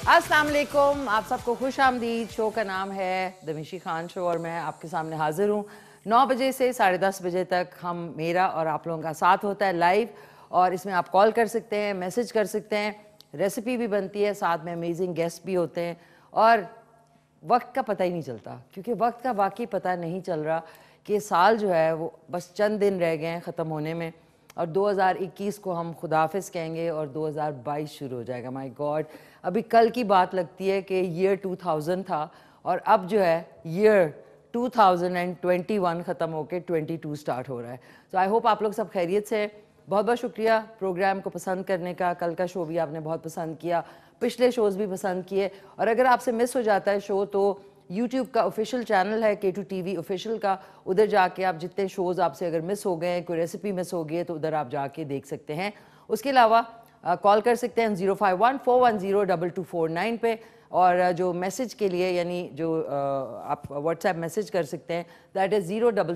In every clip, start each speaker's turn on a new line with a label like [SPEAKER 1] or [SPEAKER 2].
[SPEAKER 1] अस्सलाम वालेकुम, आप सबको खुश आमदीद। शो का नाम है द मिशी खान शो और मैं आपके सामने हाजिर हूँ। 9 बजे से 10:30 बजे तक हम मेरा और आप लोगों का साथ होता है लाइव, और इसमें आप कॉल कर सकते हैं, मैसेज कर सकते हैं, रेसिपी भी बनती है, साथ में अमेजिंग गेस्ट भी होते हैं और वक्त का पता ही नहीं चलता, क्योंकि वक्त का वाकई पता नहीं चल रहा कि साल जो है वो बस चंद दिन रह गए हैं ख़त्म होने में और 2021 को हम खुदाफिज कहेंगे और 2022 शुरू हो जाएगा। माय गॉड, अभी कल की बात लगती है कि ईयर 2000 था और अब जो है ईयर 2021 ख़त्म होके 22 स्टार्ट हो रहा है। तो आई होप आप लोग सब खैरियत से। बहुत बहुत शुक्रिया प्रोग्राम को पसंद करने का। कल का शो भी आपने बहुत पसंद किया, पिछले शोज़ भी पसंद किए, और अगर आपसे मिस हो जाता है शो तो यूट्यूब का ऑफिशियल चैनल है K2 TV ऑफिशियल का, उधर जाके आप जितने शोज़ आपसे अगर मिस हो गए, कोई रेसिपी मिस हो गई है तो उधर आप जाके देख सकते हैं। उसके अलावा कॉल कर सकते हैं 051-410-2249 पे, और जो मैसेज के लिए यानी जो आप व्हाट्सएप मैसेज कर सकते हैं दैट इज़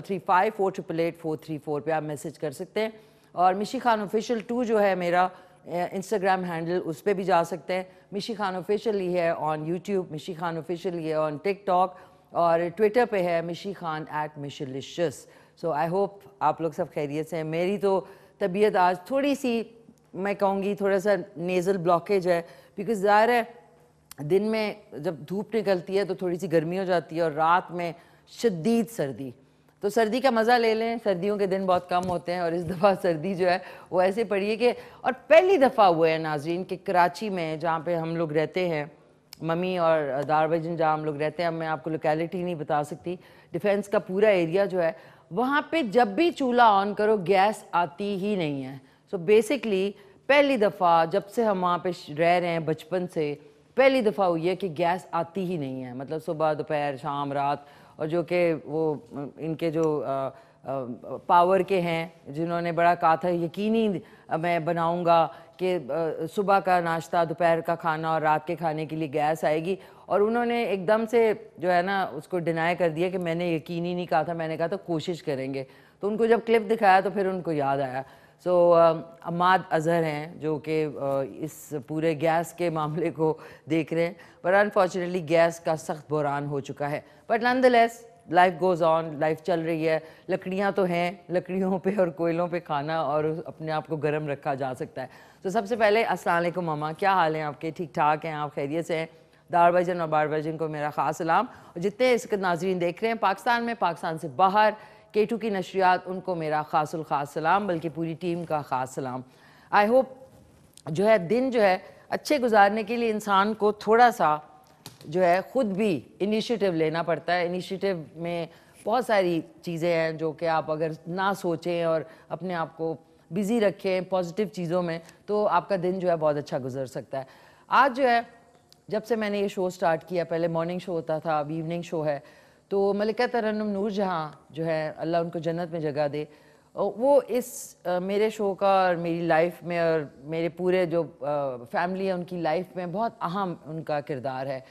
[SPEAKER 1] 033548884334 पे आप मैसेज कर सकते हैं। और मिशी खान ऑफिशियल 2 जो है मेरा इंस्टाग्राम हैंडल, उस पर भी जा सकते हैं। मिशी खान ऑफिशियल ही है ऑन यूट्यूब, मिशी खान ऑफिशियल ही है ऑन टिकटॉक, और ट्विटर पे है मिशी खान @मिशलिशियस। सो आई होप आप लोग सब खैरियत से हैं। मेरी तो तबीयत आज थोड़ी सी, मैं कहूँगी थोड़ा सा नेज़ल ब्लॉकेज है, बिकॉज ज़ाहिर है दिन में जब धूप निकलती है तो थोड़ी सी गर्मी हो जाती है और रात में शदीद सर्दी। तो सर्दी का मज़ा ले लें, सर्दियों के दिन बहुत कम होते हैं और इस दफ़ा सर्दी जो है वो ऐसे पड़ी है कि, और पहली दफ़ा हुआ है नाजरीन कि कराची में जहाँ पे हम लोग रहते हैं, मम्मी और दारवजन जहाँ हम लोग रहते हैं, मैं आपको लोकेलिटी नहीं बता सकती, डिफेंस का पूरा एरिया जो है वहाँ पे जब भी चूल्हा ऑन करो गैस आती ही नहीं है। सो बेसिकली पहली दफ़ा जब से हम वहाँ पे रह रहे हैं बचपन से, पहली दफ़ा हुई है कि गैस आती ही नहीं है। मतलब सुबह दोपहर शाम रात, और जो कि वो इनके जो पावर के हैं जिन्होंने बड़ा कहा था यकीनी मैं बनाऊंगा कि सुबह का नाश्ता, दोपहर का खाना और रात के खाने के लिए गैस आएगी, और उन्होंने एकदम से जो है ना उसको डिनाई कर दिया कि मैंने यकीनी नहीं कहा था, मैंने कहा था कोशिश करेंगे। तो उनको जब क्लिप दिखाया तो फिर उनको याद आया। सो अम्माद अज़हर हैं जो कि इस पूरे गैस के मामले को देख रहे हैं, पर अनफॉर्चुनेटली गैस का सख्त बहरान हो चुका है। But nonetheless life goes on, life चल रही है। लकड़ियाँ तो हैं, लकड़ियों पे और कोयलों पे खाना और अपने आप को गर्म रखा जा सकता है। तो सबसे पहले अस्सलाम वालेकुम मामा, क्या हाल है आपके? ठीक ठाक हैं आप? खैरियत से हैं? दार भाईजान और बार भाईजान को मेरा ख़ास सलाम, और जितने इस नाजरीन देख रहे हैं पाकिस्तान में, पाकिस्तान से बाहर, K2 की नशरियात, उनको मेरा ख़ासुल ख़ास सलाम, बल्कि पूरी टीम का ख़ास सलाम। आई होप जो है दिन जो है अच्छे गुजारने के लिए इंसान को थोड़ा सा जो है ख़ुद भी इनिशिएटिव लेना पड़ता है। इनिशिएटिव में बहुत सारी चीज़ें हैं जो कि आप अगर ना सोचें और अपने आप को बिज़ी रखें पॉजिटिव चीज़ों में, तो आपका दिन जो है बहुत अच्छा गुजर सकता है। आज जो है जब से मैंने ये शो स्टार्ट किया, पहले मॉर्निंग शो होता था, अब इवनिंग शो है, तो मलिका तरन्नुम नूर जहाँ जो है अल्लाह उनको जन्नत में जगह दे, वो इस मेरे शो का और मेरी लाइफ में और मेरे पूरे जो फैमिली है उनकी लाइफ में बहुत अहम उनका किरदार है।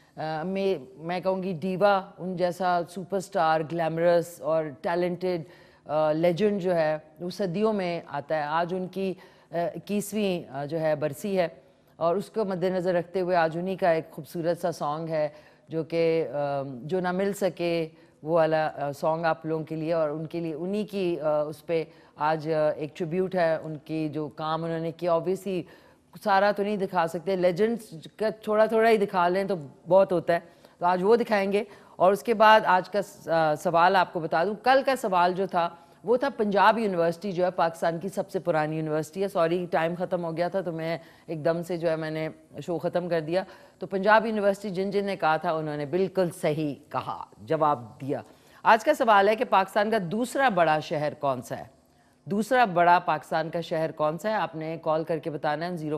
[SPEAKER 1] मैं कहूँगी डीवा, उन जैसा सुपरस्टार, ग्लैमरस और टैलेंटेड लेजेंड जो है वो सदियों में आता है। आज उनकी 21वीं जो है बरसी है, और उसको मद्देनज़र रखते हुए आज उन्हीं का एक खूबसूरत सा सॉन्ग है जो कि जो ना मिल सके, वो वाला सॉन्ग आप लोगों के लिए और उनके लिए, उन्हीं की उस पर आज एक ट्रिब्यूट है। उनकी जो काम उन्होंने किया, ऑब्वियसली सारा तो नहीं दिखा सकते, लेजेंड्स का थोड़ा थोड़ा ही दिखा लें तो बहुत होता है, तो आज वो दिखाएंगे। और उसके बाद आज का सवाल आपको बता दूं, कल का सवाल जो था वो था पंजाब यूनिवर्सिटी जो है पाकिस्तान की सबसे पुरानी यूनिवर्सिटी है। सॉरी टाइम ख़त्म हो गया था तो मैं एकदम से जो है मैंने शो ख़त्म कर दिया। तो पंजाब यूनिवर्सिटी जिन जिन ने कहा था उन्होंने बिल्कुल सही कहा, जवाब दिया। आज का सवाल है कि पाकिस्तान का दूसरा बड़ा शहर कौन सा है? दूसरा बड़ा पाकिस्तान का शहर कौन सा है? आपने कॉल करके बताना है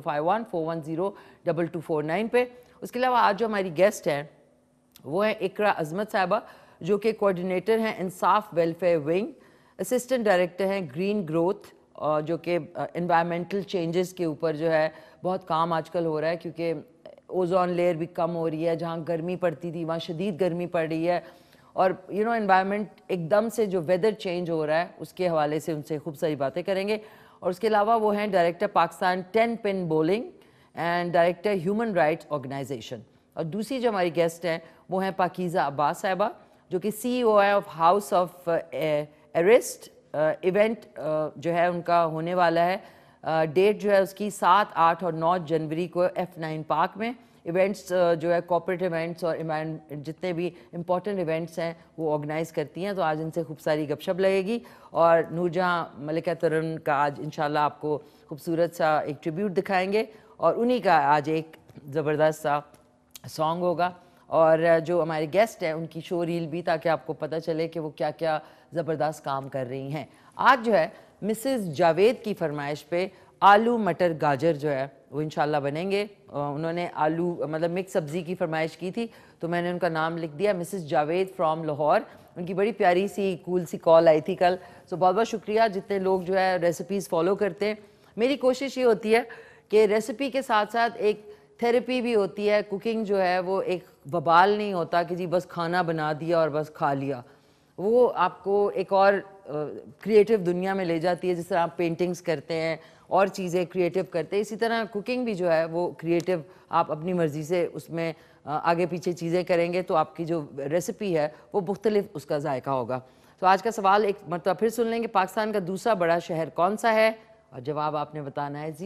[SPEAKER 1] 051-410-2249 पे। उसके अलावा आज जो हमारी गेस्ट हैं वो है इकरा अजमत साहिबा, जो कि कोऑर्डिनेटर हैं Insaf welfare wing, assistant director हैं ग्रीन ग्रोथ, और जो कि एनवायरमेंटल चेंजेस के ऊपर जो है बहुत काम आजकल हो रहा है, क्योंकि ओजोन लेयर भी कम हो रही है, जहाँ गर्मी पड़ती थी वहाँ शदीद गर्मी पड़ रही है, और एनवायरनमेंट एकदम से जो वेदर चेंज हो रहा है उसके हवाले से उनसे खूब सारी बातें करेंगे। और उसके अलावा वो हैं director Pakistan 10 pin bowling and director human rights organization. और दूसरी जो हमारी गेस्ट हैं वो हैं पाकीज़ा अब्बास साहिबा, जो कि CEO है of house of arrest. Event जो है उनका होने वाला है, डेट जो है उसकी 7, 8 और 9 जनवरी को F9 पार्क में। इवेंट्स जो है कॉर्पोरेट इवेंट्स और जितने भी इम्पॉर्टेंट इवेंट्स हैं वो ऑर्गेनाइज़ करती हैं। तो आज इनसे खूब सारी गपशप लगेगी और नूरजहां मलिका तरुण का आज इंशाल्लाह आपको खूबसूरत सा एक ट्रिब्यूट दिखाएंगे और उन्हीं का आज एक ज़बरदस्त सा सॉन्ग होगा। और जो हमारे गेस्ट हैं उनकी शो रील भी, ताकि आपको पता चले कि वो क्या क्या ज़बरदस्त काम कर रही हैं। आज जो है मिसेस जावेद की फरमाइश पे आलू मटर गाजर जो है वो इंशाल्लाह बनेंगे। उन्होंने आलू मतलब मिक्स सब्ज़ी की फरमाइश की थी तो मैंने उनका नाम लिख दिया, मिसेस जावेद फ्रॉम लाहौर। उनकी बड़ी प्यारी सी कूल सी कॉल आई थी कल। सो बहुत बहुत शुक्रिया जितने लोग जो है रेसिपीज़ फॉलो करते हैं। मेरी कोशिश ये होती है कि रेसिपी के साथ साथ एक थेरेपी भी होती है। कुकिंग जो है वो एक वबाल नहीं होता कि जी बस खाना बना दिया और बस खा लिया। वो आपको एक और क्रिएटिव दुनिया में ले जाती है। जिस तरह आप पेंटिंग्स करते हैं और चीज़ें क्रिएटिव करते हैं, इसी तरह कुकिंग भी जो है वो क्रिएटिव, आप अपनी मर्ज़ी से उसमें आगे पीछे चीज़ें करेंगे तो आपकी जो रेसिपी है वो मुख्तलिफ उसका जायका होगा। तो आज का सवाल एक मरतबा फिर सुन लेंगे, पाकिस्तान का दूसरा बड़ा शहर कौन सा है? और जवाब आपने बताना है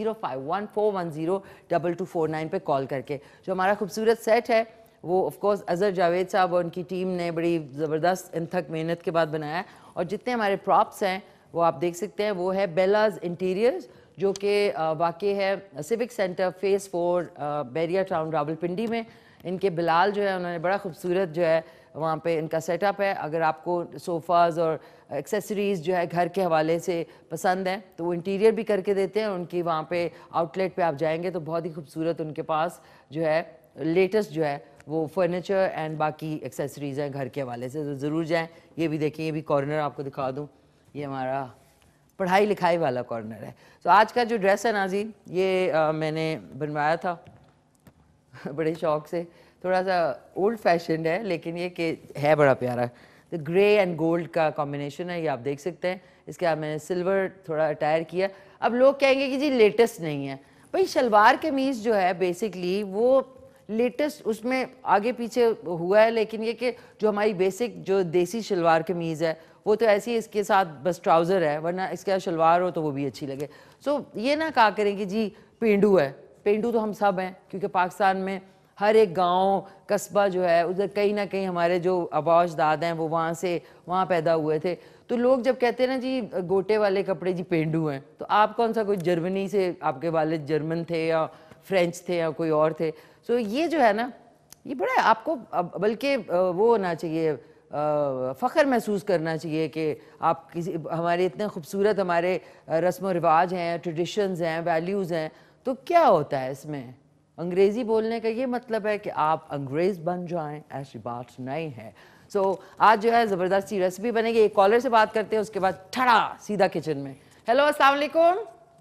[SPEAKER 1] 0514102249 पे कॉल करके। जो हमारा खूबसूरत सेट है वो ऑफ कोर्स अज़हर जावेद साहब और उनकी टीम ने बड़ी ज़बरदस्त इंथक मेहनत के बाद बनाया है। और जितने हमारे प्रॉप्स हैं वो आप देख सकते हैं, वो है बेलाज इंटीरियर्स, जो कि वाक़ई है civic centre phase 4 Bahria town Rawalpindi में। इनके बिलाल जो है उन्होंने बड़ा खूबसूरत जो है वहाँ पे इनका सेटअप है। अगर आपको सोफ़ाज़ और एक्सेसरीज़ जो है घर के हवाले से पसंद है तो वो इंटीरियर भी करके देते हैं। उनकी वहाँ पे आउटलेट पे आप जाएंगे तो बहुत ही खूबसूरत उनके पास जो है लेटेस्ट जो है वो फर्नीचर एंड बाकी एक्सेसरीज़ हैं घर के हवाले से, तो ज़रूर जाएँ। ये भी देखें, ये भी कॉर्नर आपको दिखा दूँ, ये हमारा पढ़ाई लिखाई वाला कॉर्नर है। तो आज का जो ड्रेस है नाज़रीन, ये मैंने बनवाया था बड़े शौक़ से। थोड़ा सा ओल्ड फैशन है लेकिन ये कि है बड़ा प्यारा। तो ग्रे एंड गोल्ड का कॉम्बिनेशन है, ये आप देख सकते हैं। इसके बाद मैंने सिल्वर थोड़ा अटायर किया। अब लोग कहेंगे कि जी लेटेस्ट नहीं है। भाई शलवार कमीज़ जो है बेसिकली वो लेटेस्ट उसमें आगे पीछे हुआ है, लेकिन ये कि जो हमारी बेसिक जो देसी शलवार कमीज़ है वो तो ऐसी, इसके साथ बस ट्राउज़र है, वरना इसके साथ शलवार हो तो वो भी अच्छी लगे। सो ये ना कहा करें कि जी पेंडू है। पेंडू तो हम सब हैं, क्योंकि पाकिस्तान में हर एक गांव कस्बा जो है उधर कहीं ना कहीं हमारे जो आबा अजदाद हैं वो वहाँ पैदा हुए थे। तो लोग जब कहते हैं ना जी गोटे वाले कपड़े जी पेंडू हैं, तो आप कौन सा कोई जर्मनी से आपके वालिद जर्मन थे या फ्रेंच थे या कोई और थे? सो ये जो है ना ये बड़ा आपको बल्कि वो होना चाहिए, फ़ख्र महसूस करना चाहिए कि आप किसी हमारे इतने खूबसूरत हमारे रस्म व रिवाज हैं, ट्रेडिशंस हैं, वैल्यूज़ हैं। तो क्या होता है इसमें? अंग्रेज़ी बोलने का ये मतलब है कि आप अंग्रेज़ बन जाएं, ऐसी बात नहीं है। सो आज जो है ज़बरदस्त सी रेसिपी बनेगी। एक कॉलर से बात करते हैं, उसके बाद ठड़ा सीधा किचन में। हेलो अस्सलाम वालेकुम।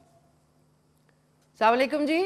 [SPEAKER 1] अस्सलाम वालेकुम जी।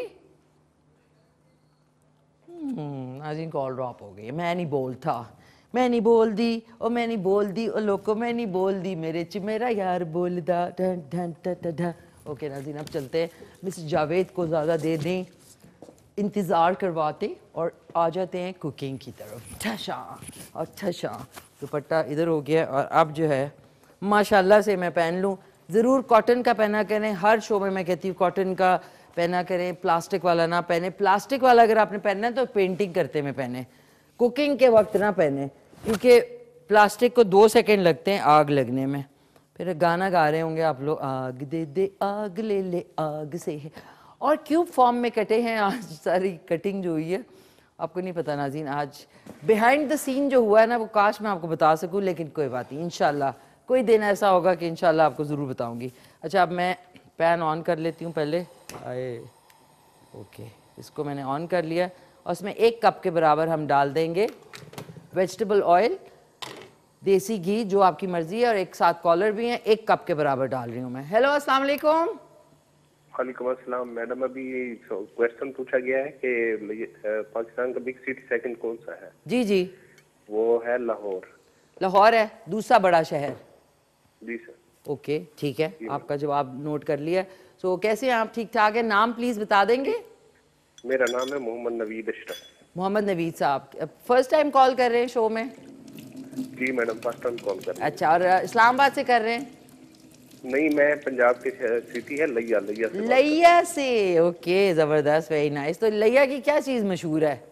[SPEAKER 1] आज इन कॉल ड्रॉप हो गई। मैं नहीं बोलता, मैं नहीं बोल दी और मैं नहीं बोल दी और लोगों मैं नहीं बोल दी, मेरे च मेरा यार बोलदा ढन ढन ढन। ओके नाज़रीन, अब चलते हैं। मिसेस जावेद को ज़्यादा देर नहीं इंतज़ार करवाते और आ जाते हैं कुकिंग की तरफ। ठशा और ठशा। दुपट्टा इधर हो गया और अब जो है माशाल्लाह से मैं पहन लूँ। ज़रूर कॉटन का पहना करें, हर शो में मैं कहती हूँ कॉटन का पहना करें, प्लास्टिक वाला ना पहने। प्लास्टिक वाला अगर आपने पहनना है तो पेंटिंग करते में पहने, कुकिंग के वक्त ना पहने, क्योंकि प्लास्टिक को 2 सेकंड लगते हैं आग लगने में। फिर गाना गा रहे होंगे आप लोग, आग दे दे आग ले ले आग से। और क्यूब फॉर्म में कटे हैं आज, सारी कटिंग जो हुई है आपको नहीं पता नाज़रीन। आज बिहाइंड द सीन जो हुआ है ना वो काश मैं आपको बता सकूं, लेकिन कोई बात नहीं, इंशाल्लाह कोई दिन ऐसा होगा कि इंशाल्लाह आपको ज़रूर बताऊंगी। अच्छा, अब मैं पैन ऑन कर लेती हूँ पहले। आए ओके, इसको मैंने ऑन कर लिया और उसमें 1 कप के बराबर हम डाल देंगे वेजिटेबल ऑयल, देसी घी जो आपकी मर्जी है, और एक साथ कॉलर भी है, 1 कप के बराबर डाल रही हूँ मैं। हेलो अस्सलाम वालेकुम।
[SPEAKER 2] वालेकुम अस्सलाम। मैडम, अभी क्वेश्चन पूछा गया है कि पाकिस्तान का बिग सिटी सेकंड कौन सा है?
[SPEAKER 1] जी जी,
[SPEAKER 2] वो है लाहौर।
[SPEAKER 1] लाहौर है दूसरा बड़ा शहर?
[SPEAKER 2] जी सर।
[SPEAKER 1] ओके ठीक है, आपका जवाब नोट कर लिया। सो कैसे हैं आप? ठीक ठाक है? नाम प्लीज बता देंगे?
[SPEAKER 2] मेरा नाम है मोहम्मद नवीद अशरफ।
[SPEAKER 1] मोहम्मद नवीद साहब, फर्स्ट टाइम कॉल कर रहे हैं शो में?
[SPEAKER 2] जी मैडम, फर्स्ट टाइम कॉल कर रही हूँ।
[SPEAKER 1] अच्छा, और इस्लामाबाद से कर रहे हैं?
[SPEAKER 2] नहीं, मैं पंजाब के सिटी है लिया से बात कर रहा हूँ।
[SPEAKER 1] लिया से, ओके, जबरदस्त, वेरी नाइस। तो लिया की क्या चीज मशहूर है?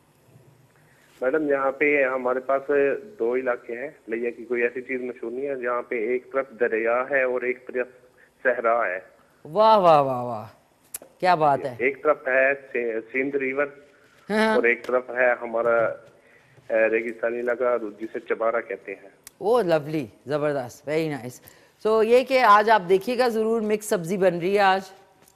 [SPEAKER 2] मैडम यहाँ पे हमारे पास 2 इलाके हैं। लिया की कोई ऐसी चीज मशहूर नहीं है। जहाँ पे एक तरफ दरिया है और एक तरफ सहरा है।
[SPEAKER 1] वाह वाह वाह वाह, क्या बात है।
[SPEAKER 2] एक तरफ है सिंध रिवर
[SPEAKER 1] हाँ।
[SPEAKER 2] और एक तरफ है हमारा रेगिस्तानी इलाका जिसे चबारा कहते हैं।
[SPEAKER 1] ओ लवली, जबरदस्त, वेरी नाइस। सो ये कि आज आप देखिएगा जरूर, मिक्स सब्जी बन रही है आज।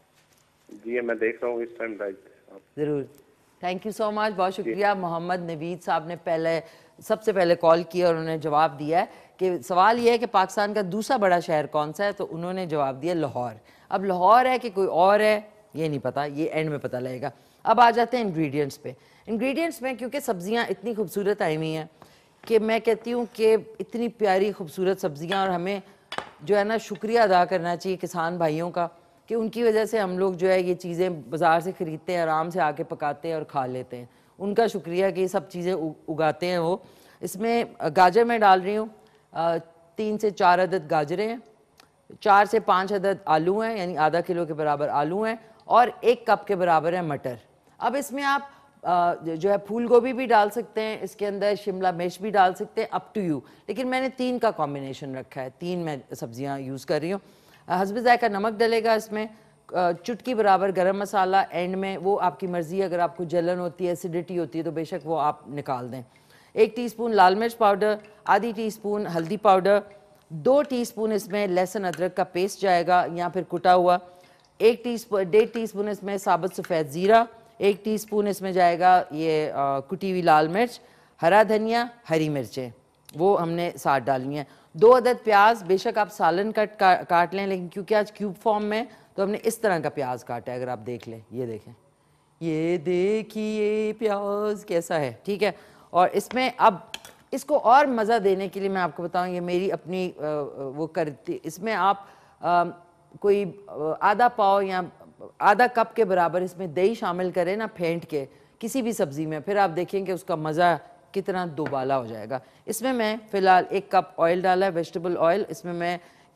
[SPEAKER 2] जी मैं देख रहा हूँ इस टाइम राइट।
[SPEAKER 1] जरूर, थैंक यू सो मच, बहुत शुक्रिया। मोहम्मद नवीद साहब ने सबसे पहले कॉल किया और उन्होंने जवाब दिया है कि सवाल ये है कि पाकिस्तान का दूसरा बड़ा शहर कौन सा है, तो उन्होंने जवाब दिया लाहौर। अब लाहौर है कि कोई और है ये नहीं पता, ये एंड में पता लगेगा। अब आ जाते हैं इंग्रेडिएंट्स पे। इंग्रेडिएंट्स में क्योंकि सब्जियां इतनी खूबसूरत आई हुई हैं कि मैं कहती हूँ कि इतनी प्यारी खूबसूरत सब्जियां, और हमें जो है ना शुक्रिया अदा करना चाहिए किसान भाइयों का कि उनकी वजह से हम लोग जो है ये चीज़ें बाज़ार से ख़रीदते हैं, आराम से आके पकाते हैं और खा लेते हैं। उनका शुक्रिया कि ये सब चीज़ें उगाते हैं वो। इसमें गाजर मैं डाल रही हूँ, 3 से 4 अदद गाजरें हैं, 4 से 5 अदद आलू हैं, यानी आधा किलो के बराबर आलू हैं, और 1 कप के बराबर है मटर। अब इसमें आप जो है फूल गोभी भी डाल सकते हैं, इसके अंदर शिमला मिर्च भी डाल सकते हैं, अप टू यू। लेकिन मैंने 3 का कॉम्बिनेशन रखा है, 3 मैं सब्जियां यूज़ कर रही हूँ। हस्बे ज़ायका नमक डलेगा इसमें, चुटकी बराबर गरम मसाला एंड में, वो आपकी मर्ज़ी, अगर आपको जलन होती है, एसिडिटी होती है तो बेशक वो आप निकाल दें। 1 टीस्पून लाल मिर्च पाउडर, आधी टीस्पून हल्दी पाउडर, 2 टीस्पून इसमें लहसुन अदरक का पेस्ट जाएगा या फिर कुटा हुआ, 1.5 टीस्पून इसमें साबुत सफ़ेद ज़ीरा, 1 टीस्पून इसमें जाएगा ये कुटी हुई लाल मिर्च, हरा धनिया, हरी मिर्चें वो हमने साथ डालनी है, 2 अदद प्याज, बेशक आप सालन कट काट लें, लेकिन क्योंकि आज क्यूब फॉर्म में तो हमने इस तरह का प्याज काटा है। अगर आप देख लें, ये देखें, ये देखिए प्याज कैसा है, ठीक है। और इसमें अब इसको और मज़ा देने के लिए मैं आपको बताऊं, ये मेरी अपनी वो करती, इसमें आप कोई आधा पाव या आधा कप के बराबर इसमें दही शामिल करें ना, फेंट के किसी भी सब्ज़ी में, फिर आप देखेंगे उसका मज़ा कितना दोबाला हो जाएगा। इसमें मैं फ़िलहाल 1 कप ऑयल डाला है, वेजिटेबल ऑयल। इसमें मैं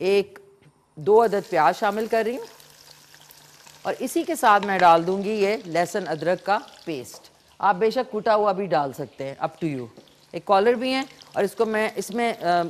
[SPEAKER 1] 2 अदद प्याज शामिल कर रही हूँ, और इसी के साथ मैं डाल दूँगी ये लहसुन अदरक का पेस्ट। आप बेशक कुटा हुआ भी डाल सकते हैं, अप टू यू। एक कॉलर भी हैं, और इसको मैं इसमें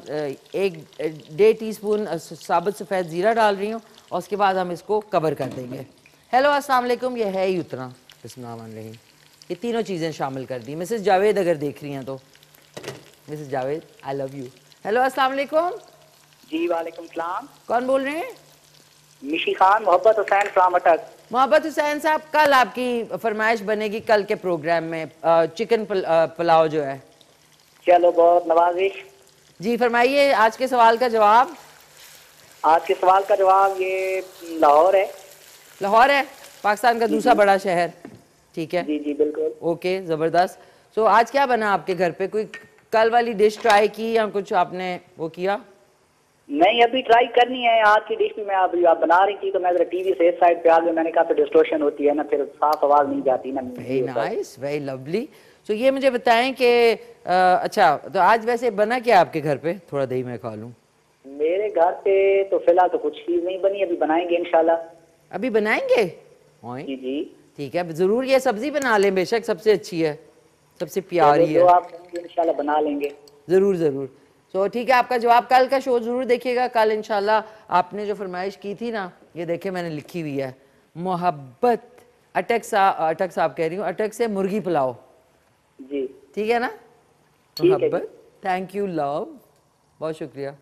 [SPEAKER 1] 1.5 टीस्पून साबुत सफ़ेद ज़ीरा डाल रही हूँ, और उसके बाद हम इसको कवर कर देंगे। हेलो अस्सलाम वालेकुम, ये है ही उतना, बिस्मिल्लाह, ये तीनों चीज़ें शामिल कर दी। मिसेस जावेद अगर देख रही हैं तो, Mrs Javed I love you. Hello अस्सलाम वालेकुम।
[SPEAKER 3] जी वालेकुम सलाम।
[SPEAKER 1] कौन बोल रहे हैं?
[SPEAKER 3] मिशी खान, मोहब्बत हुसैन फ्रॉम अटक।
[SPEAKER 1] मोहब्बत हुसैन साहब, कल आपकी फरमाइश बनेगी कल के प्रोग्राम में, चिकन पुलाव जो है।
[SPEAKER 3] चलो, बहुत नवाजिश।
[SPEAKER 1] जी फरमाइए आज के सवाल का जवाब।
[SPEAKER 3] आज के सवाल का जवाब ये लाहौर है।
[SPEAKER 1] लाहौर है, पाकिस्तान का दूसरा बड़ा शहर, ठीक है।
[SPEAKER 3] जी जी बिल्कुल।
[SPEAKER 1] ओके, ज़बरदस्त। सो आज क्या बना आपके घर पे? कोई कल वाली डिश ट्राई की या कुछ आपने वो किया?
[SPEAKER 3] नहीं, अभी ट्राई करनी है। आज की डिश भी मैं अभी आप बना रही थी तो मैं जरा टीवी से इस साइड पे आ गया, मैंने कहा तो डिस्टोर्शन होती है ना, फिर साफ आवाज नहीं जाती ना।
[SPEAKER 1] Very nice, very lovely. So ये मुझे बताएं कि अच्छा, तो आज वैसे बना क्या आपके घर पे? थोड़ा दही मैं खा लूँ।
[SPEAKER 3] मेरे घर पे तो फिलहाल तो कुछ चीज नहीं बनी, अभी बनाएंगे इंशाल्लाह।
[SPEAKER 1] अभी बनाएंगे?
[SPEAKER 3] जी जी
[SPEAKER 1] ठीक है, जरूर ये सब्जी बना लें, बेशक सबसे अच्छी है, सबसे प्यारी है,
[SPEAKER 3] आप इंशाल्लाह बना लेंगे।
[SPEAKER 1] जरूर जरूर। तो ठीक है, आपका जवाब कल का शो जरूर देखिएगा। कल इंशाल्लाह आपने जो फरमाइश की थी ना, ये देखे मैंने लिखी हुई है, मोहब्बत अटक साहब कह रही हूँ, अटक से मुर्गी पुलाव।
[SPEAKER 3] जी
[SPEAKER 1] ठीक है ना? मोहब्बत, थैंक यू लव, बहुत शुक्रिया।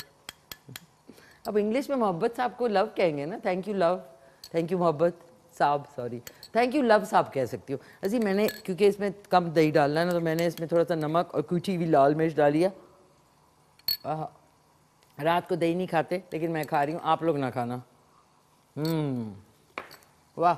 [SPEAKER 1] अब इंग्लिश में मोहब्बत साहब को लव कहेंगे ना, thank you love, thank you Mohabbat साहब, सॉरी, थैंक यू लव साहब कह सकती हूँ। अजी मैंने क्योंकि इसमें कम दही डालना है ना, तो मैंने इसमें थोड़ा सा नमक और कुटी हुई लाल मिर्च डाली है। रात को दही नहीं खाते, लेकिन मैं खा रही हूँ, आप लोग ना खाना। वाह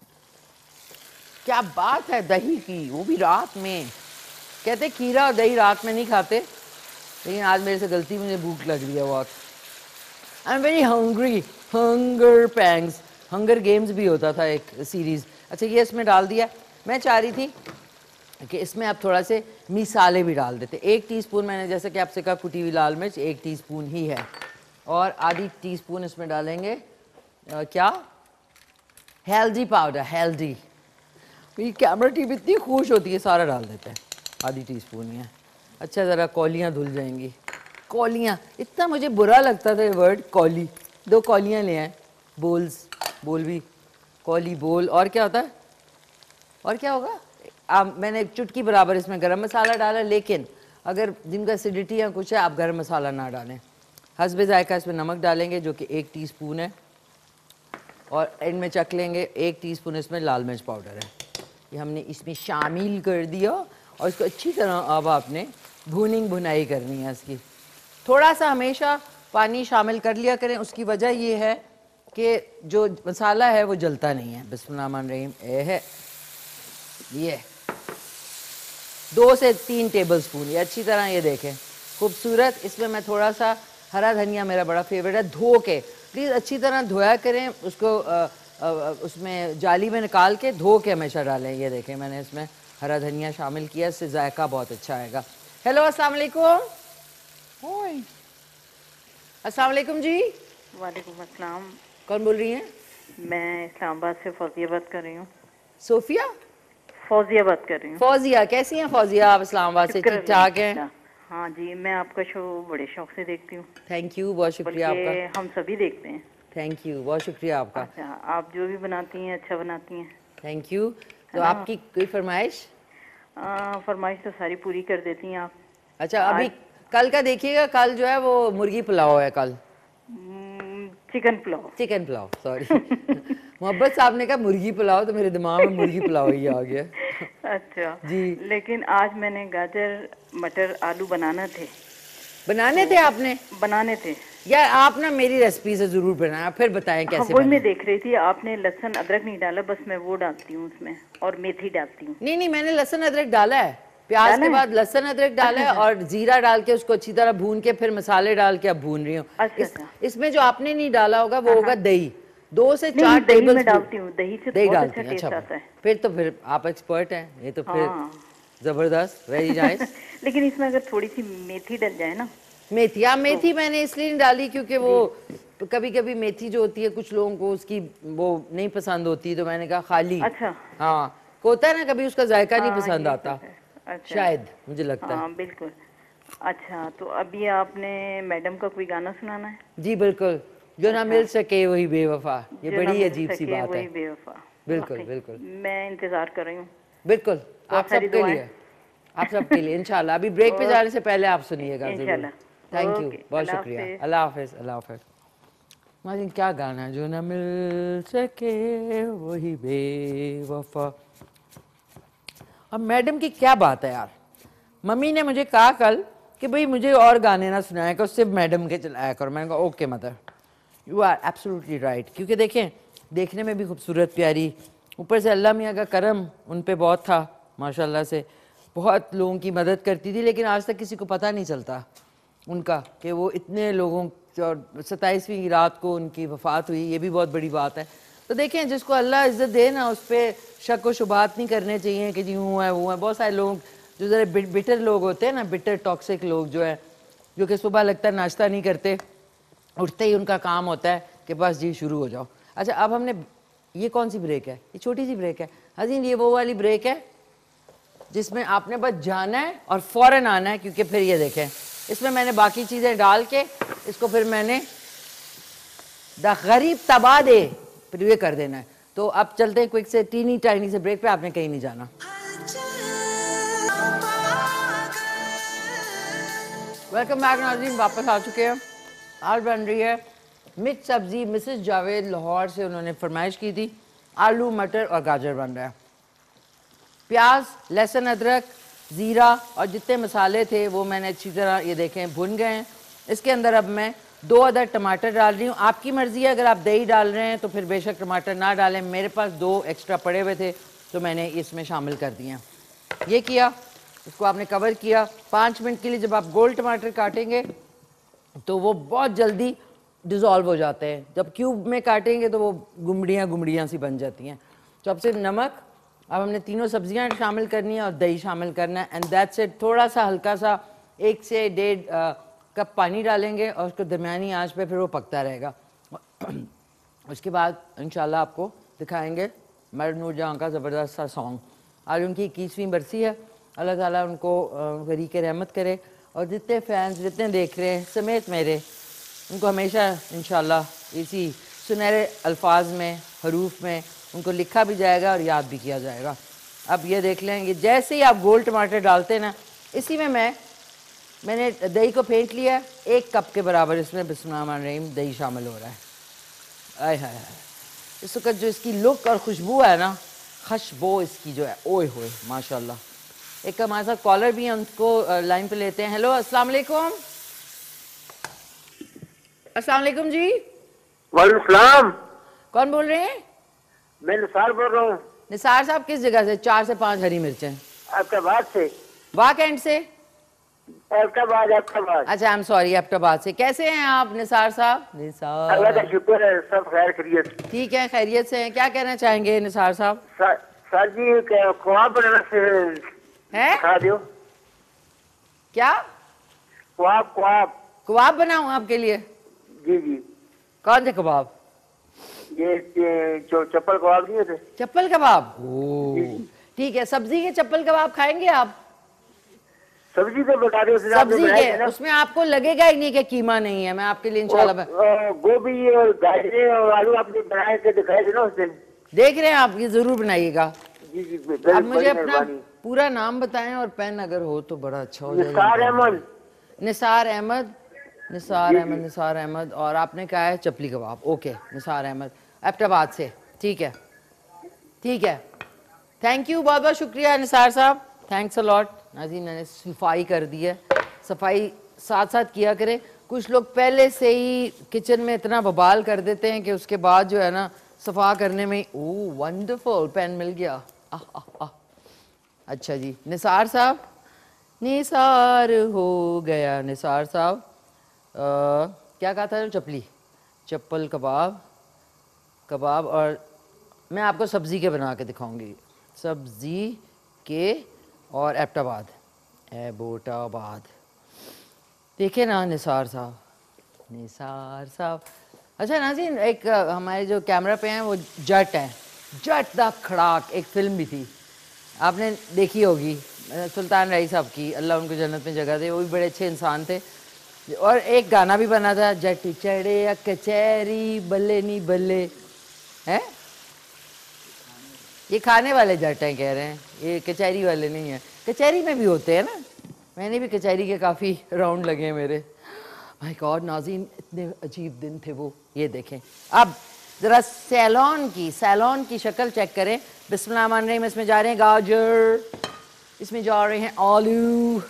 [SPEAKER 1] क्या बात है दही की, वो भी रात में। कहते खीरा और दही रात में नहीं खाते, लेकिन आज मेरे से गलती, मुझे भूख लग रही है बहुत। I am very hungry, hunger pangs, hunger games भी होता था एक सीरीज। अच्छा ये इसमें डाल दिया। मैं चाह रही थी कि इसमें आप थोड़ा से मिसाले भी डाल देते। 1 टीस्पून मैंने जैसे कि आपसे कहा कुटी हुई लाल मिर्च 1 टीस्पून ही है, और आधी टीस्पून इसमें डालेंगे क्या, हल्दी पाउडर। हल्दी, मेरी कैमरा टीवी इतनी खुश होती है, सारा डाल देते हैं, आधी टीस्पून ही है। अच्छा ज़रा कौलियाँ धुल जाएंगी। कौलियाँ, इतना मुझे बुरा लगता था ये वर्ड कौली। 2 कौलियाँ ले आए, बोल्स, बोल भी, कौली बोल, और क्या होता है, और क्या होगा। मैंने एक चुटकी बराबर इसमें गरम मसाला डाला, लेकिन अगर जिनका एसिडिटी या कुछ है आप गरम मसाला ना डालें। हस्बे जायका इसमें नमक डालेंगे जो कि 1 टीस्पून है, और एंड में चख लेंगे 1 टीस्पून इसमें लाल मिर्च पाउडर है, ये हमने इसमें शामिल कर दिया। और इसको अच्छी तरह अब आपने भुनाई करनी है इसकी। थोड़ा सा हमेशा पानी शामिल कर लिया करें, उसकी वजह ये है कि जो मसाला है वो जलता नहीं है। बिस्मिल्लाहिर्रहमानिर्रहीम, ये है, ये 2 से 3 टेबलस्पून, ये अच्छी तरह ये देखें खूबसूरत। इसमें मैं थोड़ा सा हरा धनिया, मेरा बड़ा फेवरेट है, धो के प्लीज़ अच्छी तरह धोया करें उसको, उसमें जाली में निकाल के धो के हमेशा डालें। ये देखें मैंने इसमें हरा धनिया शामिल किया, इससे जायका बहुत अच्छा आएगा। हेलो अस्सलाम वालेकुम। ओए अस्सलाम वालेकुम जी।
[SPEAKER 4] वालेकुम अस्सलाम।
[SPEAKER 1] कौन बोल रही हैं?
[SPEAKER 4] मैं इस्लामाबाद से फौजिया बात कर रही हूँ।
[SPEAKER 1] सोफिया?
[SPEAKER 4] फौजिया बात कर रही हूँ।
[SPEAKER 1] फौजिया, कैसी हैं फौजिया आप? इस्लामाबाद से ठीक ठाक हैं?
[SPEAKER 4] हाँ जी, मैं आपका शो बड़े शौक से देखती हूँ।
[SPEAKER 1] थैंक यू, बहुत शुक्रिया आपका।
[SPEAKER 4] हम सभी देखते हैं।
[SPEAKER 1] थैंक यू, बहुत शुक्रिया आपका।
[SPEAKER 4] अच्छा, आप जो भी बनाती हैं अच्छा बनाती हैं।
[SPEAKER 1] Thank you. तो आपकी कोई फरमाइश?
[SPEAKER 4] फरमाइश तो सारी पूरी कर देती हैं आप।
[SPEAKER 1] अच्छा, अभी कल का देखिएगा, कल जो है वो मुर्गी पुलाव है, कल
[SPEAKER 4] chicken pulao.
[SPEAKER 1] Chicken pulao, sorry Mohabbat साहब ने कहा मुर्गी पुलाव, तो मेरे दिमाग में मुर्गी पुलाव ही आ गया।
[SPEAKER 4] अच्छा
[SPEAKER 1] जी,
[SPEAKER 4] लेकिन आज मैंने गाजर मटर आलू बनाने थे
[SPEAKER 1] आपने?
[SPEAKER 4] बनाने थे
[SPEAKER 1] यार, आप ना मेरी रेसिपी से जरूर बनाया, फिर बताएं कैसे।
[SPEAKER 4] वही मैं देख रही थी, आपने लहसुन अदरक नहीं डाला, बस मैं वो डालती हूँ उसमें, और मेथी डालती हूँ।
[SPEAKER 1] नहीं, मैंने लहसुन अदरक डाला है, प्याज के बाद लहसुन अदरक डाला है, और जीरा डाल के उसको अच्छी तरह भून के फिर मसाले डाल के अब भून रही हूँ। इसमें जो आपने नहीं डाला होगा वो होगा दही। 2 से 4 टेबल
[SPEAKER 4] मैं डालती हूँ, दही से बहुत अच्छा टेस्ट आता है।
[SPEAKER 1] फिर आप एक्सपर्ट हैं, ये तो फिर जबरदस्त, वेरी नाइस।
[SPEAKER 4] लेकिन इसमें अगर थोड़ी सी मेथी डल जाए ना।
[SPEAKER 1] मेथी, मेथी मैंने इसलिए नहीं डाली क्योंकि वो कभी कभी मेथी जो होती है कुछ लोगों को उसकी वो नहीं पसंद होती, तो मैंने कहा खाली।
[SPEAKER 4] अच्छा,
[SPEAKER 1] हाँ, होता है ना कभी उसका जायका नहीं पसंद आता।
[SPEAKER 4] अच्छा,
[SPEAKER 1] शायद मुझे लगता है।
[SPEAKER 4] बिल्कुल। अच्छा, तो अभी आपने मैडम का कोई गाना सुनाना है?
[SPEAKER 1] जी बिल्कुल, जो ना मिल सके वही बेवफा। ये बड़ी अजीब सी बात है। बिल्कुल बिल्कुल,
[SPEAKER 4] मैं इंतजार कर रही हूँ।
[SPEAKER 1] बिल्कुल, आप सबके लिए, आप सबके लिए इंशाल्लाह। अभी ब्रेक पे जाने से पहले आप सुनिएगा जरूर। थैंक यू, बहुत शुक्रिया। अल्लाह हाफिज, अल्लाह हाफिज। माजिद क्या गाना है, जो ना मिल सके वही बेवफा। अब मैडम की क्या बात है यार, मम्मी ने मुझे कहा कल कि भाई मुझे और गाने ना सुनाया करो, सिर्फ मैडम के चलाया करो। मैंने कहा okay mother, you are absolutely right. क्योंकि देखें, देखने में भी खूबसूरत प्यारी, ऊपर से अल्लाह मियाँ का करम उन पे बहुत था माशाल्लाह से, बहुत लोगों की मदद करती थी, लेकिन आज तक किसी को पता नहीं चलता उनका कि वो इतने लोगों, और 27वीं रात को उनकी वफ़ात हुई, ये भी बहुत बड़ी बात है। तो देखें, जिसको अल्लाह इज़्ज़त दे ना, उस पर शक व शुबात नहीं करने चाहिए कि जी यूँ है वो है। बहुत सारे लोग जो ज़रा बिटर लोग होते हैं ना, बिटर टॉक्सिक लोग जो है, जो कि सुबह लगता है नाश्ता नहीं करते, उठते ही उनका काम होता है कि बस जी शुरू हो जाओ। अच्छा, अब हमने, ये कौन सी ब्रेक है? ये छोटी सी ब्रेक है हज़ीन, ये वो वाली ब्रेक है जिसमें आपने बस जाना है और फ़ौरन आना है, क्योंकि फिर ये देखें इसमें मैंने बाकी चीज़ें डाल के इसको फिर मैंने द गरीब तबाह दे फिर ये कर देना है। तो अब चलते हैं क्विक से टीनी टाइनी से ब्रेक पे, आपने कहीं नहीं जाना। वेलकम बैक नाज़रीन, वापस आ चुके हैं। आज बन रही है मिक्स सब्जी। मिसेस जावेद लाहौर से उन्होंने फरमाइश की थी, आलू मटर और गाजर बन रहा है। प्याज, लहसुन, अदरक, ज़ीरा और जितने मसाले थे वो मैंने अच्छी तरह ये देखें भुन गए हैं। इसके अंदर अब मैं 2 अदर टमाटर डाल रही हूँ। आपकी मर्ज़ी है, अगर आप दही डाल रहे हैं तो फिर बेशक टमाटर ना डालें। मेरे पास 2 एक्स्ट्रा पड़े हुए थे तो मैंने इसमें शामिल कर दिए हैं। ये किया, इसको आपने कवर किया 5 मिनट के लिए। जब आप गोल टमाटर काटेंगे तो वो बहुत जल्दी डिज़ोल्व हो जाते हैं, जब क्यूब में काटेंगे तो वो गुमड़ियाँ सी बन जाती हैं। तो अब सिर्फ नमक अब हमने तीनों सब्जियां शामिल करनी है और दही शामिल करना है, एंड दैट्स इट। थोड़ा सा हल्का सा 1 से 1.5 कप पानी डालेंगे और उसको दरमियानी आंच पे फिर वो पकता रहेगा। उसके बाद इंशाल्लाह आपको दिखाएंगे मैडम नूरजहां का ज़बरदस्त सा सॉन्ग। आज उनकी 21वीं बरसी है, अल्लाह ताला उनको गरीक रहमत करे, और जितने फैंस जितने देख रहे हैं समेत मेरे, उनको हमेशा इंशाल्लाह इसी सुनहरे अल्फाज में, हरूफ में उनको लिखा भी जाएगा और याद भी किया जाएगा। अब ये देख लेंगे, जैसे ही आप गोल टमाटर डालते हैं ना, इसी में मैंने दही को फेंट लिया है, 1 कप के बराबर इसमें बिस्मिल्लाहिर्रहमानिर्रहीम दही शामिल हो रहा है। आय हाय हाय, इस वक्त जो इसकी लुक और खुशबू है ना, खुशबू इसकी जो है, ओए होए माशाल्लाह। एक हमारे साथ कॉलर भी हैं, उनको लाइन पे लेते हैं। हेलो, अस्सलाम वालेकुम। अस्सलाम वालेकुम जी।
[SPEAKER 5] वालेकुम सलाम।
[SPEAKER 1] कौन बोल रहे हैं?
[SPEAKER 5] मैं निसार बोल रहा हूँ।
[SPEAKER 1] निसार साहब किस जगह से? 4 से 5 हरी मिर्चें।
[SPEAKER 5] एबटाबाद से।
[SPEAKER 1] वाह कैंट से?
[SPEAKER 5] एबटाबाद।
[SPEAKER 1] अच्छा, आई एम सॉरी, एबटाबाद से। कैसे हैं आप निसार साहब?
[SPEAKER 5] अल्लाह का
[SPEAKER 1] निसार
[SPEAKER 5] शुक्र है, सब खैर खैरियत।
[SPEAKER 1] ठीक है, खैरियत से हैं। क्या कहना चाहेंगे निसार साहब?
[SPEAKER 5] सर जी ख्वाब बनाना
[SPEAKER 1] हैं?
[SPEAKER 5] सिखा दो।
[SPEAKER 1] क्या
[SPEAKER 5] ख्वाब ख्वाब।
[SPEAKER 1] कबाब बनाऊं आपके लिए?
[SPEAKER 5] जी जी।
[SPEAKER 1] कौन से कबाब?
[SPEAKER 5] ये जो चप्पल कबाब नहीं होते?
[SPEAKER 1] चप्पल कबाब। ओह ठीक है। सब्जी के चप्पल कबाब खाएंगे आप?
[SPEAKER 5] सब्जी तो बता दो।
[SPEAKER 1] सब्जी के उसमें आपको लगेगा ही नहीं कि कीमा नहीं है। मैं आपके लिए इंशाल्लाह
[SPEAKER 5] गोभी और गाजरें और आलू आपने बनाए के दिखाए थे ना उस दिन।
[SPEAKER 1] देख रहे हैं आप, ये जरूर बनाइएगा।
[SPEAKER 5] जी जी।
[SPEAKER 1] अब मुझे अपना पूरा नाम बताएं और पेन अगर हो तो बड़ा अच्छा हो जाएगा।
[SPEAKER 5] निसार अहमद।
[SPEAKER 1] निसार अहमद। निसार अहमद। निसार अहमद। और आपने कहा है चपली कबाब। ओके, निसार अहमद एबटाबाद से। ठीक है, ठीक है। थैंक यू, बहुत बहुत शुक्रिया निसार साहब, थैंक्स अ लॉट। नाज़रीन, मैंने सफाई कर दी है। सफाई साथ साथ किया करें। कुछ लोग पहले से ही किचन में इतना बवाल कर देते हैं कि उसके बाद जो है ना सफा करने में, ओह वंडरफुल, पेन मिल गया। आह आह आह। अच्छा जी, निसार साहब, निसार हो गया निसार साहब। क्या कहा था? चपली, चप्पल कबाब, कबाब। और मैं आपको सब्ज़ी के बना के दिखाऊंगी। सब्ज़ी के और एबटाबाद, एबोटाबाद। देखे ना निसार साहब, निसार साहब। अच्छा नाज़रीन, एक हमारे जो कैमरा पे हैं वो जट हैं, जट द खड़ाक। एक फिल्म भी थी, आपने देखी होगी, सुल्तान राई साहब की, अल्लाह उनको जन्नत में जगह दे। वो भी बड़े अच्छे इंसान थे। और एक गाना भी बना था, जट चढ़े कचहरी बल्ले नी बल्ले। हैं? ये खाने वाले जट हैं कह रहे हैं, ये कचहरी वाले नहीं है। कचहरी में भी होते हैं ना, मैंने भी कचहरी के काफ़ी राउंड लगे हैं मेरे। माय गॉड नाज़रीन, इतने अजीब दिन थे वो। ये देखें, अब ज़रा सैलॉन की शक्ल चेक करें। बिस्मिल्लाहिर्रहमानिर्रहीम। इसमें जा रहे हैं गाजर, इसमें जा रहे हैं आलू,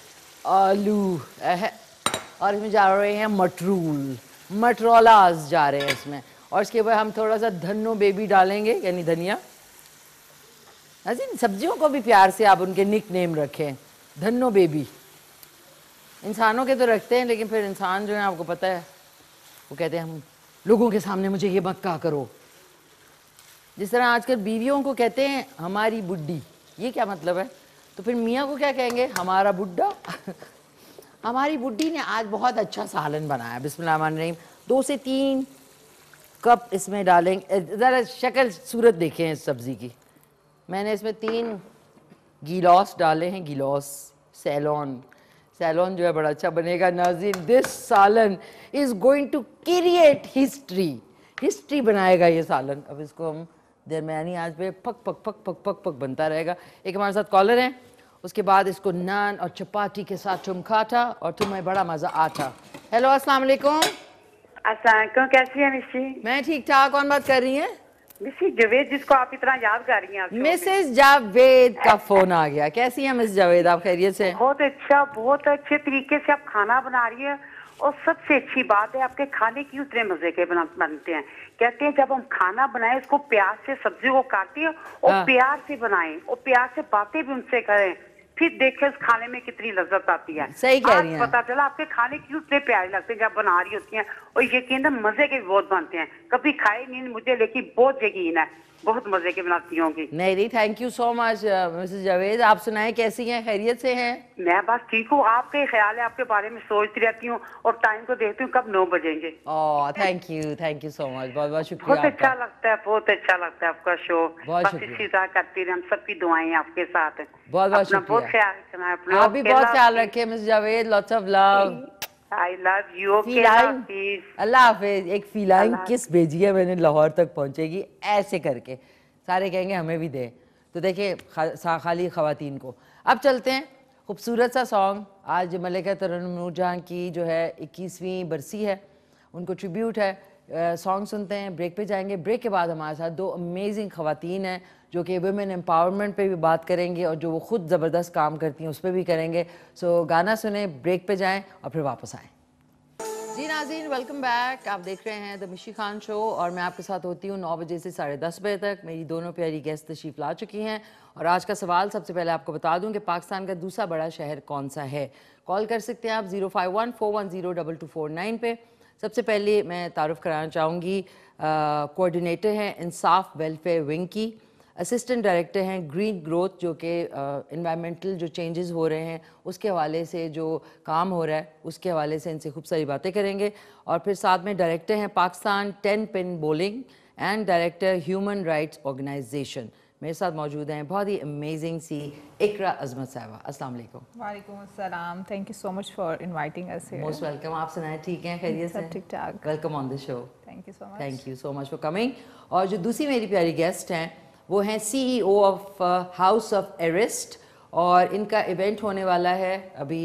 [SPEAKER 1] और इसमें जा रहे हैं मटरोलाज जा रहे हैं इसमें। और इसके ऊपर हम थोड़ा सा धन्नो बेबी डालेंगे, यानी धनिया। नाज़रीन, सब्जियों को भी प्यार से आप उनके निक नेम रखें। धन्नो बेबी इंसानों के तो रखते हैं, लेकिन फिर इंसान जो है आपको पता है वो कहते हैं हम लोगों के सामने मुझे ये मत कहा करो। जिस तरह आजकल बीवियों को कहते हैं हमारी बुड्ढी, ये क्या मतलब है? तो फिर मियाँ को क्या कहेंगे? हमारा बुड्ढा। हमारी बुड्ढी ने आज बहुत अच्छा सालन बनाया। बिस्मिल्लाहिर्रहमानिर्रहीम। 2 से 3 कप इसमें डालेंगे। ज़रा शक्ल सूरत देखें इस सब्ज़ी की। मैंने इसमें 3 गिलास डाले हैं, गिलास। सैलॉन जो है बड़ा अच्छा बनेगा नाज़रीन। This salan is going to create history बनाएगा ये सालन। अब इसको हम दरमियानी आंच पे पक पक पक पक पक पक बनता रहेगा। एक हमारे साथ कॉलर हैं, उसके बाद इसको नान और चपाती के साथ तुम खाता और तुम्हें बड़ा मज़ा आता। हेलो, अस्सलाम वालेकुम।
[SPEAKER 6] अस्सलाम वालेकुम, कैसी है मिस्सी?
[SPEAKER 1] मैं ठीक ठाक। कौन बात कर रही हैं?
[SPEAKER 6] मिस्सी जावेद, जिसको आप इतना याद कर रही हैं।
[SPEAKER 1] मिसेस जावेद का फोन आ गया। कैसी हैं मिस जावेद, आप खैरियत से?
[SPEAKER 6] बहुत अच्छा, बहुत अच्छे तरीके से आप खाना बना रही है। और सबसे अच्छी बात है, आपके खाने की उतने मजे के बनते हैं। कहते हैं जब हम खाना बनाएं, उसको प्यार से सब्जी को काटें और प्यार से बनाएं और प्यार से बातें भी उनसे करें, फिर देखें उस खाने में कितनी लज्जत आती है।
[SPEAKER 1] सही कह रही हैं।
[SPEAKER 6] पता चला आपके खाने क्यों इतने प्यारे लगते हैं जब बना रही होती हैं और यकीन ना मजे के भी बहुत बनते हैं, कभी खाए नहीं मुझे, लेकिन बहुत यकीन है बहुत मजे के बनाती होंगी।
[SPEAKER 1] नहीं, thank you so much Mrs Javed. आप सुनाएं, कैसी हैं, खैरियत से हैं?
[SPEAKER 6] मैं बस ठीक हूँ, आपके ख्याल है, आपके बारे में सोचती रहती हूँ और टाइम को देखती हूँ कब 9 बजेंगे।
[SPEAKER 1] Oh thank you so much, बहुत बहुत शुक्रिया
[SPEAKER 6] बहुत अच्छा
[SPEAKER 1] आपका।
[SPEAKER 6] लगता है, बहुत अच्छा लगता है आपका शो।
[SPEAKER 1] बहुत
[SPEAKER 6] बस
[SPEAKER 1] शुक्रिया।
[SPEAKER 6] इसी तरह करती रहे, हम सबकी दुआएं हैं आपके साथ।
[SPEAKER 1] बहुत बहुत
[SPEAKER 6] अपना बहुत
[SPEAKER 1] शुक्रिया।
[SPEAKER 6] ख्याल रखना है अपना।
[SPEAKER 1] आप भी बहुत ख्याल रखें Mrs Javed, lots of love.
[SPEAKER 6] I love you. Okay,
[SPEAKER 1] फीलाइन, अल्लाह हाफिज। एक फीलाइन
[SPEAKER 6] अल्लाह
[SPEAKER 1] किस भेजी है मैंने, लाहौर तक पहुंचेगी ऐसे करके, सारे कहेंगे हमें भी दे। तो देखिए खाली ख़वातीन को। अब चलते हैं, खूबसूरत सा सॉन्ग। आज मलिका तरन्नुम नूरजहां की जो है 21वीं बरसी है, उनको ट्रिब्यूट है। सॉन्ग सुनते हैं, ब्रेक पे जाएंगे। ब्रेक के बाद हमारे साथ दो अमेजिंग ख़वातीन हैं जो कि वुमेन एम्पावरमेंट पे भी बात करेंगे और जो वो खुद ज़बरदस्त काम करती हैं उस पर भी करेंगे। सो गाना सुने, ब्रेक पे जाएँ और फिर वापस आएँ। जी नाज़रीन, वेलकम बैक। आप देख रहे हैं द मिशी खान शो और मैं आपके साथ होती हूँ 9 बजे से 10:30 बजे तक। मेरी दोनों प्यारी गेस्ट तशरीफ़ ला चुकी हैं और आज का सवाल सबसे पहले आपको बता दूं कि पाकिस्तान का दूसरा बड़ा शहर कौन सा है। कॉल कर सकते हैं आप 051-410-2249 पे। सबसे पहले मैं तारुफ कराना चाहूँगी, कोऑर्डिनेटर हैं इंसाफ वेलफेयर विंग की, असिस्टेंट डायरेक्टर हैं ग्रीन ग्रोथ, जो कि इन्वायरमेंटल जो चेंजेस हो रहे हैं उसके हवाले से जो काम हो रहा है उसके हवाले से इनसे खूब सारी बातें करेंगे। और फिर साथ में डायरेक्टर हैं Pakistan 10 pin bowling and director human rights organization. मेरे साथ मौजूद हैं बहुत ही अमेजिंग सी इकरा अजमत साहिबा। अस्सलाम वालेकुम।
[SPEAKER 7] वालेकुम अस्सलाम, thank you so much for inviting us here.
[SPEAKER 1] Most welcome. आप सुनाएं, ठीक हैं, खैरियत से?
[SPEAKER 7] सब ठीक ठाक।
[SPEAKER 1] Welcome on the show.
[SPEAKER 7] Thank you so much.
[SPEAKER 1] Thank you so much for coming. और जो दूसरी मेरी प्यारी गेस्ट हैं वो हैं CEO of house of arrest और इनका इवेंट होने वाला है अभी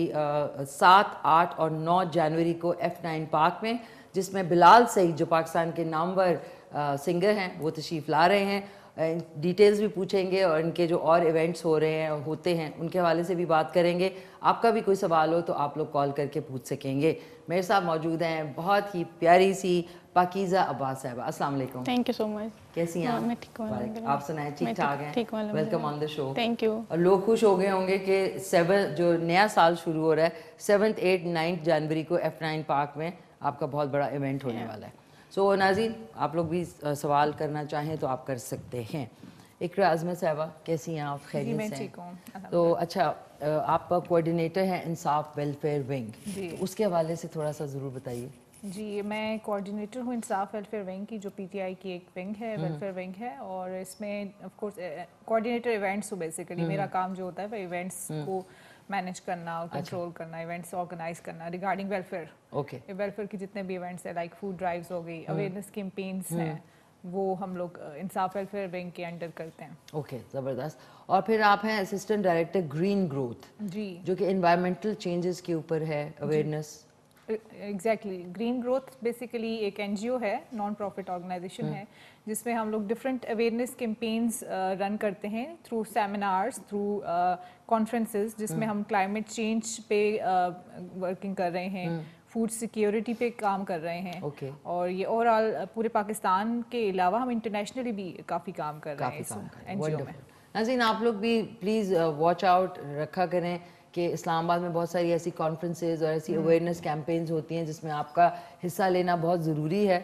[SPEAKER 1] 7, 8 और 9 जनवरी को F9 पार्क में, जिसमें बिलाल सईद जो पाकिस्तान के नामवर सिंगर हैं वो तशरीफ़ ला रहे हैं। डिटेल्स भी पूछेंगे और इनके जो और इवेंट्स हो रहे हैं होते हैं उनके हवाले से भी बात करेंगे। आपका भी कोई सवाल हो तो आप लोग कॉल करके पूछ सकेंगे। मेरे साथ मौजूद हैं बहुत ही प्यारी सी पाकीज़ा अब्बास साहिबा। अस्सलाम वालेकुम।
[SPEAKER 8] Thank you so much.
[SPEAKER 1] कैसी हैं आप?
[SPEAKER 8] मैं ठीक हूँ।
[SPEAKER 1] आप सुनाएं, ठीक ठाक हैं?
[SPEAKER 8] ठीक हूँ।
[SPEAKER 1] Welcome on the show.
[SPEAKER 8] Thank you.
[SPEAKER 1] और लोग खुश हो गए होंगे कि 7 जो नया साल शुरू हो रहा है 7, 8, 9 जनवरी को F9 पार्क में आपका बहुत बड़ा इवेंट होने वाला है। सो नाज़रीन, आप लोग भी सवाल करना चाहें तो आप कर सकते हैं। इकरा अजमत साहिबा, कैसी हैं आप? खैरियत से?
[SPEAKER 7] मैं ठीक हूँ।
[SPEAKER 1] तो अच्छा, आप कोऑर्डिनेटर हैं इंसाफ वेलफेयर विंग, तो उसके हवाले से थोड़ा सा ज़रूर बताइए।
[SPEAKER 7] जी, मैं कोऑर्डिनेटर हूँ इंसाफ वेलफेयर विंग की, जो PTI की एक विंग है, वेलफेयर विंग है। और इसमें ऑफ कोर्स कोऑर्डिनेटर इवेंट्स हो बेसिकली मेरा काम जो होता है वो इवेंट्स को मैनेज करना और कंट्रोल करना, इवेंट्स ऑर्गेनाइज करना रिगार्डिंग वेलफेयर।
[SPEAKER 1] ओके।
[SPEAKER 7] वेलफेयर की जितने भी इवेंट्स हैं, लाइक फूड ड्राइव्स हो गई, अवेयरनेस कैंपेन्स हैं, वो हम लोग इंसाफ वेलफेयर विंग के अंडर करते हैं।
[SPEAKER 1] ओके, ज़बरदस्त। और फिर आप हैं असिस्टेंट डायरेक्टर ग्रीन ग्रोथ,
[SPEAKER 7] जी,
[SPEAKER 1] जो कि एनवायरमेंटल चेंजेस के ऊपर है awareness.
[SPEAKER 7] Exactly. Green growth basically एक NGO है, नॉन प्रॉफिट ऑर्गेनाइजेशन है, जिसमें हम लोग डिफरेंट अवेयरनेस कैंपेन्स रन करते हैं थ्रू सेमिनार्स, थ्रू कॉन्फ्रेंसेस, जिसमें हम क्लाइमेट चेंज पे वर्किंग कर रहे हैं, फूड सिक्योरिटी पे काम कर रहे हैं।
[SPEAKER 1] Okay.
[SPEAKER 7] और ये ओवरऑल पूरे पाकिस्तान के अलावा हम इंटरनेशनली भी काफ़ी काम कर रहे हैं इस NGO में।
[SPEAKER 1] नाज़रीन, आप लोग भी प्लीज़ वॉच आउट रखा करें कि इस्लामाबाद में बहुत सारी ऐसी कॉन्फ्रेंसेज और ऐसी अवेयरनेस कैंपेन्स होती हैं जिसमें आपका हिस्सा लेना बहुत ज़रूरी है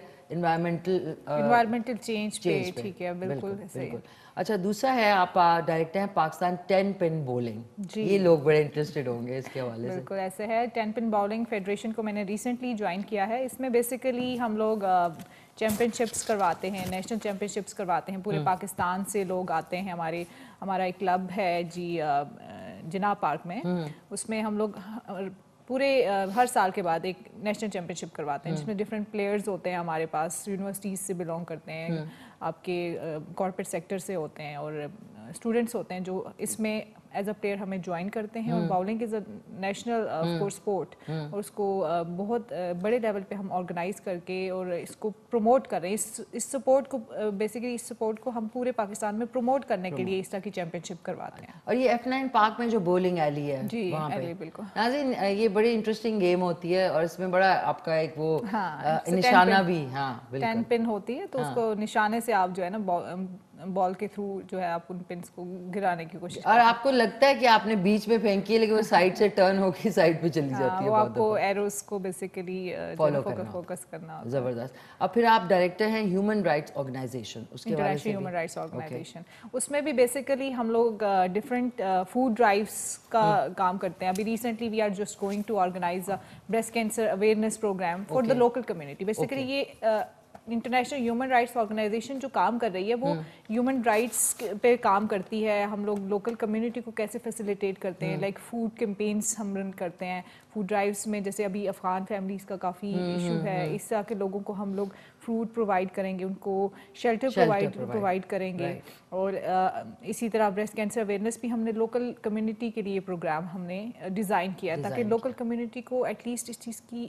[SPEAKER 1] इन्वायरमेंटल
[SPEAKER 7] चेंज पे। ठीक है, बिल्कुल सही।
[SPEAKER 1] अच्छा, दूसरा है आप डायरेक्टर हैं पाकिस्तान 10 पिन बॉलिंग। ये लोग बड़े इंटरेस्टेड होंगे इसके हवाले से।
[SPEAKER 7] बिल्कुल ऐसे है। 10 पिन बॉलिंग फेडरेशन को मैंने रिसेंटली ज्वाइन किया है। इसमें बेसिकली हम लोग चैम्पियनशिप्स करवाते हैं, नेशनल चैम्पियनशिप्स करवाते हैं। पूरे पाकिस्तान से लोग आते हैं। हमारा एक क्लब है जी जिना पार्क में, उसमें हम लोग पूरे हर साल के बाद एक नेशनल चैम्पियनशिप करवाते हैं, जिसमें डिफरेंट प्लेयर्स होते हैं हमारे पास, यूनिवर्सिटीज़ से बिलोंग करते हैं, आपके कॉर्पोरेट सेक्टर से होते हैं और स्टूडेंट्स होते हैं जो इसमें एज अ प्लेयर हमें ज्वाइन करते हैं। और bowling is a national course sport, और उसको बहुत बड़े लेवल पे हम ऑर्गेनाइज करके और इसको प्रमोट कर रहे हैं। इस सपोर्ट को बेसिकली इस सपोर्ट को हम पूरे पाकिस्तान में प्रमोट करने के लिए इस तरह की चैम्पियनशिप करवाते हैं।
[SPEAKER 1] और ये F9 पार्क में जो बॉलिंग एली है
[SPEAKER 7] जी,
[SPEAKER 1] वहाँ पे
[SPEAKER 7] बिल्कुल
[SPEAKER 1] नाज़रीन, ये बड़ी इंटरेस्टिंग गेम होती है और इसमें बड़ा आपका एक वो
[SPEAKER 7] हाँ,
[SPEAKER 1] निशाना भी, हाँ बिल्कुल
[SPEAKER 7] 10 पिन होती है, तो उसको निशाने से आप जो है ना बॉल के थ्रू जो है आप उन पिन्स को गिराने की कोशिश
[SPEAKER 1] और आपको लगता है कि आपने बीच में फेंकी है लेकिन वो साइड से टर्न होकर साइड पे चली जाती है?
[SPEAKER 7] वो आपको एरोस को बेसिकली फोकस करना।
[SPEAKER 1] जबरदस्त। अब फिर आप डायरेक्टर हैं ह्यूमन राइट्स ऑर्गेनाइजेशन, उसके बारे में
[SPEAKER 7] ह्यूमन राइट्स ऑर्गेनाइजेशन, उसमें भी बेसिकली हम लोग डिफरेंट फूड ड्राइव्स का काम करते हैं। अभी recently we are just going to organize a breast cancer awareness program for the local community. Basically ये इंटरनेशनल ह्यूमन राइट्स ऑर्गेनाइजेशन जो काम कर रही है वो ह्यूमन राइट्स पे काम करती है। हम लोग लोकल कम्युनिटी को कैसे फैसिलिटेट करते हैं, लाइक फूड कैंपेन्स हम रन करते हैं फूड ड्राइव्स में। जैसे अभी अफगान फैमिलीज़ का काफ़ी इशू है, इस तरह के लोगों को हम लोग फूड प्रोवाइड करेंगे, उनको शेल्टर प्रोवाइड करेंगे। और इसी तरह ब्रेस्ट कैंसर अवेयरनेस भी हमने लोकल कम्युनिटी के लिए प्रोग्राम हमने डिज़ाइन किया ताकि लोकल कम्युनिटी को एटलीस्ट इस चीज़ की